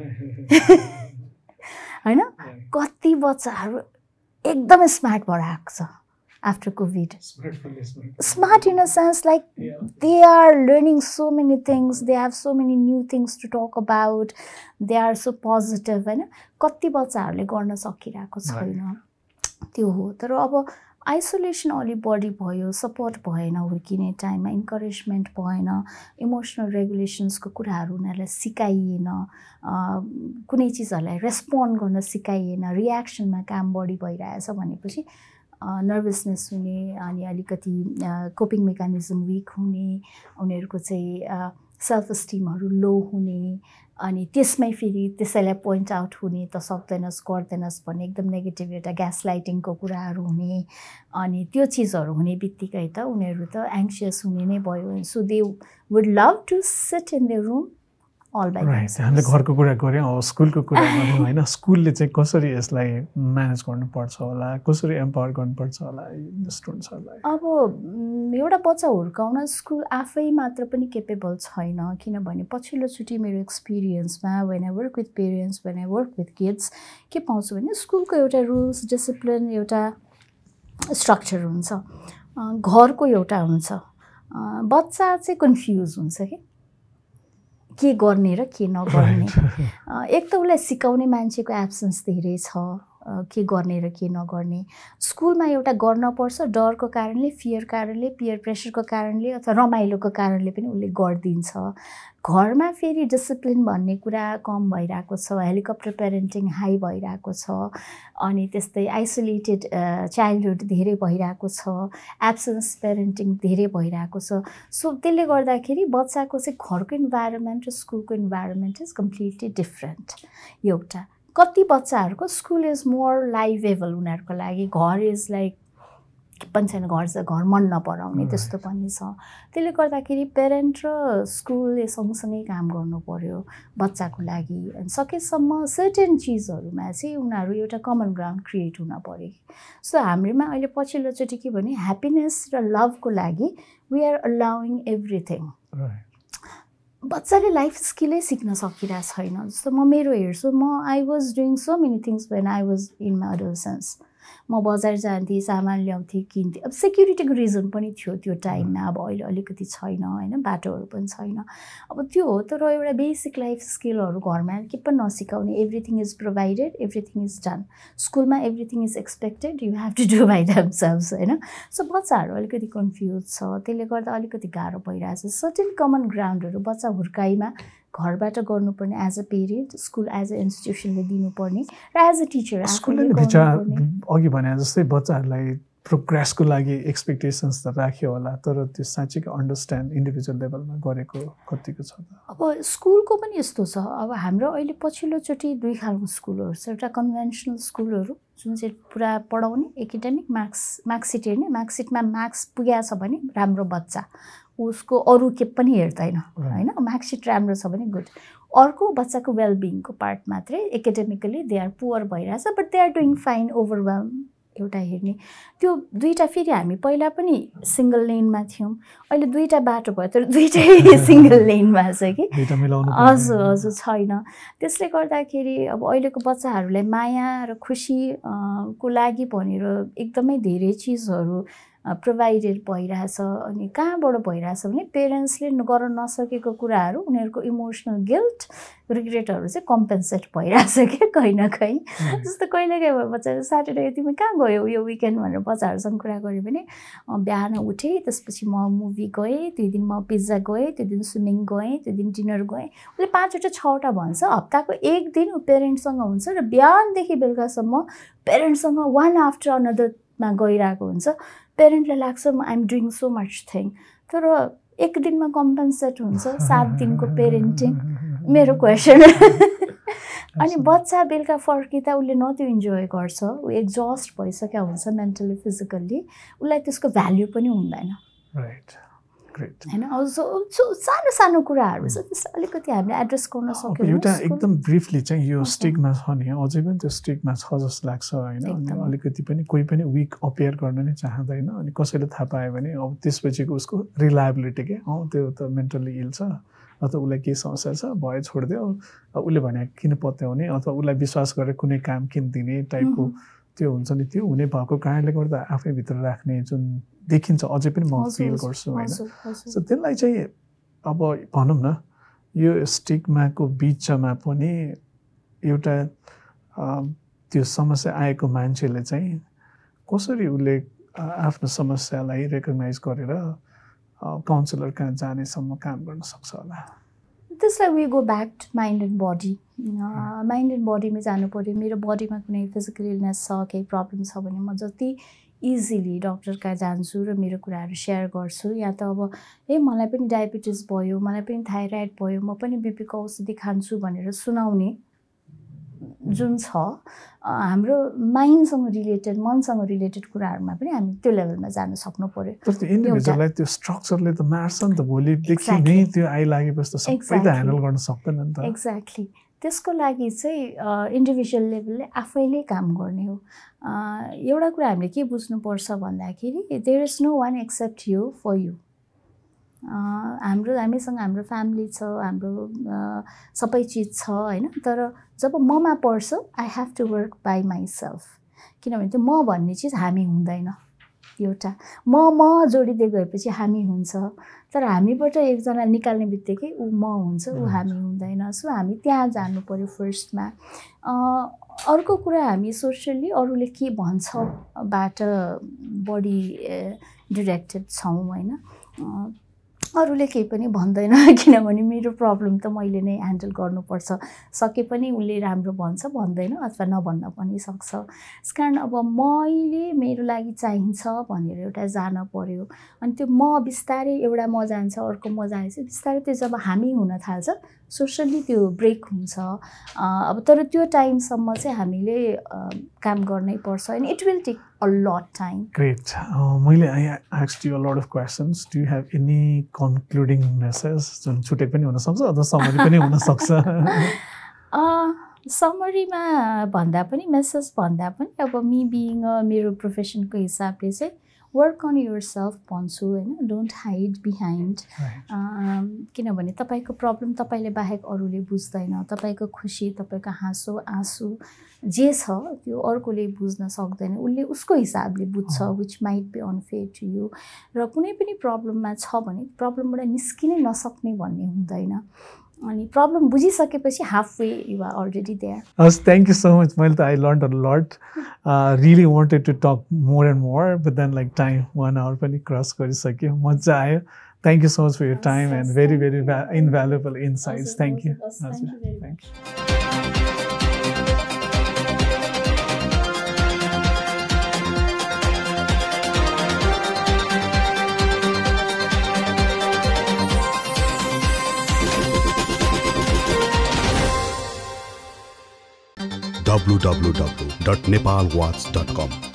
होइन। कति बच्चाहरू एकदमै smart भएर आएको छ after covid. Smart in a sense like they are learning so many things, they have so many new things to talk about, they are so positive होइन। कति बच्चाहरूले गर्न सकिरहेको छैन त्यो हो। तर अब आइसोलेसन अलिक बढी भयो, सपोर्ट भएन हुर्किने टाइममा, इन्करेजमेन्ट भएन, इमोसनल रेगुलेसन्सको कुराहरू उनीहरूलाई सिकाइएन, कुनै चिजहरूलाई रेस्पोन्ड गर्न सिकाइएन, रियाक्सनमा काम बढी भइरहेछ भनेपछि नर्भसनेस हुने, अनि अलिकति कोपिङ मेकानिजम विक हुने, उनीहरूको चाहिँ सेल्फ इस्टिमहरू लो हुने, अनि त्यसमै फेरि त्यसैलाई पोइन्ट आउट हुने, त सक्दैनस् गर्दैनस् भन्ने एकदम नेगेटिभ एउटा ग्यास लाइटिङको कुराहरू हुने। अनि त्यो चिजहरू हुने बित्तिकै त उनीहरू त एङ्सियस हुने नै भयो। So they would love to sit in the room all by right. हामीले घरको कुरा गऱ्यौँ, अब स्कुलको कुरा गऱ्यौँ होइन। स्कुलले चाहिँ कसरी यसलाई म्यानेज गर्नुपर्छ होला, कसरी एम्पावर गर्नुपर्छ होला स्टुडेन्ट्सहरूलाई? अब एउटा बच्चा हुर्काउन स्कुल आफै मात्र पनि केपेबल छैन, किनभने पछिल्लोचोटि मेरो एक्सपिरियन्समा when I work with parents, when I work with kids के पाउँछु भने स्कुलको एउटा रुल्स डिसिप्लिन एउटा स्ट्रक्चर हुन्छ, घरको एउटा हुन्छ। बच्चा चाहिँ कन्फ्युज हुन्छ कि के गर्ने र के नगर्ने। एक त उसलाई सिकाउने मान्छेको एब्सेन्स धेरै छ, के गर्ने र के नगर्ने। स्कुलमा एउटा गर्नपर्छ, डरको कारणले, फियर कारणले, पियर प्रेसरको कारणले अथवा रमाइलोको कारणले पनि उसले गरिदिन्छ। घरमा फेरि डिसिप्लिन भन्ने कुरा कम भइरहेको छ, हेलिकप्टर पेरेन्टिङ हाई भइरहेको छ, अनि त्यस्तै आइसोलेटेड चाइल्डहुड धेरै भइरहेको छ, एब्सेन्स पेरेन्टिङ धेरै भइरहेको छ। सो त्यसले गर्दाखेरि बच्चाको चाहिँ घरको इन्भाइरोमेन्ट र स्कुलको इन्भाइरोमेन्ट इज कम्प्लिटली डिफ्रेन्ट। एउटा कति बच्चाहरूको स्कुल इज मोर लाइभेबल, उनीहरूको लागि घर इज लाइक के पनि छैन, घर चाहिँ घर मन नपराउने त्यस्तो पनि छ। त्यसले गर्दाखेरि पेरेन्ट र स्कुलले सँगसँगै काम गर्नु पर्यो बच्चाको लागि। अनि सकेसम्म सर्टेन चिजहरूमा चाहिँ उनीहरू एउटा कमन ग्राउन्ड क्रिएट हुन पर्यो। सो हाम्रोमा अहिले पछिल्लोचोटि के भने ह्याप्पिनेस र लभको लागि वी आर अलाउइङ एभ्रिथिङ। बच्चाले लाइफ स्किलै सिक्न सकिरहेको छैन। जस्तो म मेरो हेर्छु, म I was doing so many things when I was in my adolescence. म बजार जान्थेँ, सामान ल्याउँथेँ, किन्थेँ। अब सेक्युरिटीको रिजन पनि थियो त्यो टाइममा, अब अहिले अलिकति छैन होइन, बाटोहरू पनि छैन। अब त्यो हो, तर एउटा बेसिक लाइफ स्किलहरू घरमा के पनि नसिकाउने, everything is provided, everything is done. स्कुलमा everything is expected, you have to do by themselves होइन। सो बच्चाहरू अलिकति कन्फ्युज छ, त्यसले गर्दा अलिकति गाह्रो भइरहेछ। सर्टेन कमन ग्राउन्डहरू बच्चा हुर्काइमा घरबाट गर्नुपर्ने as a parent, school as a इन्स्टिट्युसनले दिनुपर्ने र एज अ टिचर स्कुलले विचार अघि भने जस्तै बच्चाहरूलाई प्रोग्रेसको लागि एक्सपेक्टेसन्स त राख्यो होला, तर त्यो साँच्चैको अन्डरस्ट्यान्ड इन्डिभिजुअल लेभलमा गरेको कतिको छ त? अब स्कुलको पनि यस्तो छ। अब हाम्रो अहिले पछिल्लोचोटि दुई खालको स्कुलहरू छ। एउटा कन्भेन्सनल स्कुलहरू जुन चाहिँ पुरा पढाउने एकाडेमिक मार्क्स मार्कसिट हेर्ने, मार्कसिटमा मार्क्स पुगेको छ भने राम्रो बच्चा, उसको अरू के पनि हेर्दैन होइन, मार्कसिट राम्रो छ भने गुड। अर्को बच्चाको वेलबिङको पार्ट मात्रै, एकाडेमिकली दे आर पुवर भइरहेछ but they are doing fine, overwhelm एउटा हेर्ने। त्यो दुईवटा फेरि हामी पहिला पनि सिङ्गल लेनमा थियौँ, अहिले दुईवटा बाटो भयो तर दुईवटै सिङ्गल लेनमा छ कि, हजुर हजुर छैन। त्यसले गर्दाखेरि अब अहिलेको बच्चाहरूलाई माया र खुसी को लागि भनेर एकदमै धेरै चिजहरू प्रोभाइडेड भइरहेछ। अनि कहाँबाट भइरहेछ भने पेरेन्ट्सले गर्न नसकेको कुराहरू, उनीहरूको इमोसनल गिल्ट, रिग्रेटहरू चाहिँ कम्पेन्सेट भइरहेछ क्या कहीँ न कहीँ। जस्तो कहिले काहीँ बच्चा स्याटरडे तिमी कहाँ गयौ यो विकेन्ड भनेर बच्चाहरूसँग कुरा गऱ्यो भने बिहान उठेँ, त्यसपछि म मुभी गएँ, त्यो दिन म पिज्जा गएँ, त्यो दिन स्विमिङ गएँ, त्यो दिन डिनर गएँ। उसले पाँचवटा छवटा भन्छ। हप्ताको एक दिन ऊ पेरेन्ट्ससँग हुन्छ र बिहानदेखि बेलुकासम्म पेरेन्ट्ससँग वान आफ्टर अनदरमा गइरहेको हुन्छ। पेरेन्टलाई लाग्छ I am doing so much thing, तर एक दिनमा कम्पेन्सेट हुन्छ सात दिनको पेरेन्टिङ? मेरो क्वेसन। अनि बच्चा बेलुका फर्किँदा उसले न त्यो इन्जोय गर्छ, ऊ एक्जस्ट भइसकेको हुन्छ मेन्टली फिजिकल्ली, उसलाई त्यसको भ्याल्यु पनि हुँदैन। राइट, ग्रेट होइन। अब सानो सानो कुराहरू छ, त्यसलाई अलिकति हामीले एड्रेस गर्न सक्यौँ। एउटा एकदम ब्रिफली चाहिँ यो स्टिगमा छ नि, अझै पनि त्यो स्टिगमा छ जस्तो लाग्छ होइन। अनि अलिकति पनि कोही पनि विक अपियर गर्न नै चाहँदैन। अनि कसैले थाहा पायो भने अब त्यसपछिको उसको रिलायबिलिटी के, अँ त्यो त मेन्टल्ली इल छ अथवा उसलाई केही समस्या छ, भयो छोडिदियो, उसले भने किन पत्याउने अथवा उसलाई विश्वास गरेर कुनै काम किन दिने टाइपको त्यो हुन्छ नि, त्यो हुने भएको कारणले गर्दा आफैभित्र राख्ने जुन देखिन्छ अझै पनि म फिल गर्छु होइन। सो त्यसलाई चाहिँ अब भनौँ न यो स्टिग्माको बिचमा पनि एउटा त्यो समस्या आएको मान्छेले चाहिँ कसरी उसले आफ्नो समस्यालाई रेकगनाइज गरेर काउन्सिलर कहाँ जानेसम्म काम गर्न सक्छ होला? त्यसलाई we go back to mind and body. Mind and बडीमै जानु पऱ्यो। मेरो बडीमा कुनै फिजिकल इलनेस छ, केही प्रब्लम छ भने म जति इजिली डक्टर कहाँ जान्छु र मेरो कुराहरू सेयर गर्छु। या त अब ए मलाई पनि डायबिटिज भयो, मलाई पनि थाइरोइड भयो, म पनि बिपीको औषधि खान्छु भनेर सुनाउने जुन छ हाम्रो माइन्डसँग रिलेटेड मनसँग रिलेटेड कुराहरूमा पनि हामी त्यो लेभलमा जान सक्नु पर्यो। तर त्यो इन्डिभिजुअललाई त्यो स्ट्रक्चरले त मार्छ नि त, भोलिदेखि नै त्यो आइलागेपछि त सबै त ह्यान्डल गर्न सक्दैन नि त। एक्ज्याक्टली, त्यसको लागि चाहिँ इन्डिभिजुअल लेभलले आफैले काम गर्ने हो। एउटा कुरा हामीले के बुझ्नुपर्छ भन्दाखेरि there is no one except you for you. हाम्रो हामीसँग हाम्रो फ्यामिली छ, हाम्रो सबै चिज छ होइन, तर जब ममा पर्छ I have to work by myself, किनभने त्यो म भन्ने चिज हामी हुँदैन। एउटा म म जोडिँदै गएपछि हामी हुन्छ, तर हामीबाट एकजना निकाल्ने बित्तिकै ऊ म हुन्छ, ऊ हामी हुँदैन। सो हामी त्यहाँ जानु पऱ्यो फर्स्टमा। अर्को कुरा हामी सोसियली अरूले के भन्छ बाट बढी डिरेक्टेड छौँ होइन। अरूले केही पनि भन्दैन, किनभने मेरो प्रब्लम त मैले नै ह्यान्डल गर्नुपर्छ। सके पनि उसले राम्रो भन्छ भन्दैन, अथवा नभन्न पनि सक्छ। त्यस कारण अब मैले मेरो लागि चाहिन्छ भनेर एउटा जान पर्यो। अनि त्यो म बिस्तारै एउटा म जान्छ, अर्को म जान्छ, बिस्तारै त्यो जब हामी हुन थाल्छ सोसियली त्यो ब्रेक हुन्छ। अब तर त्यो टाइमसम्म चाहिँ हामीले काम गर्नै पर्छ, and it will take a lot time. Great. Uh, मैले I asked you a lot of questions. Do you have any concluding message? जुन छुटे पनि हुन सक्छ अथवा समरी पनि हुन सक्छ। समरीमा भन्दा पनि मेसेज भन्दा पनि अब मी बिइङ मेरो प्रोफेसनको हिसाबले चाहिँ वर्क अन युर सेल्फ भन्छु होइन। डोन्ट हाइड बिहाइन्ड, किनभने तपाईँको प्रब्लम तपाईँले बाहेक अरूले बुझ्दैन। तपाईँको खुसी, तपाईँको हाँसो आँसु जे छ त्यो अर्कोले बुझ्न सक्दैन, उसले उसको हिसाबले बुझ्छ, which might be unfair to you. र कुनै पनि प्रब्लममा छ भने प्रब्लमबाट निस्किनै नसक्ने भन्ने हुँदैन। अनि प्रब्लम बुझिसकेपछि halfway you are already there. हस्, थ्याङ्क यू सो मच। मैले त I learn a lot, really wanted to talk more and more, but then like time one hour पनि क्रस गरिसक्यो। मजा आयो। Thank you so much for your time and very very invaluable insights. Thank you. Thank you. w w w dot nepal watch dot com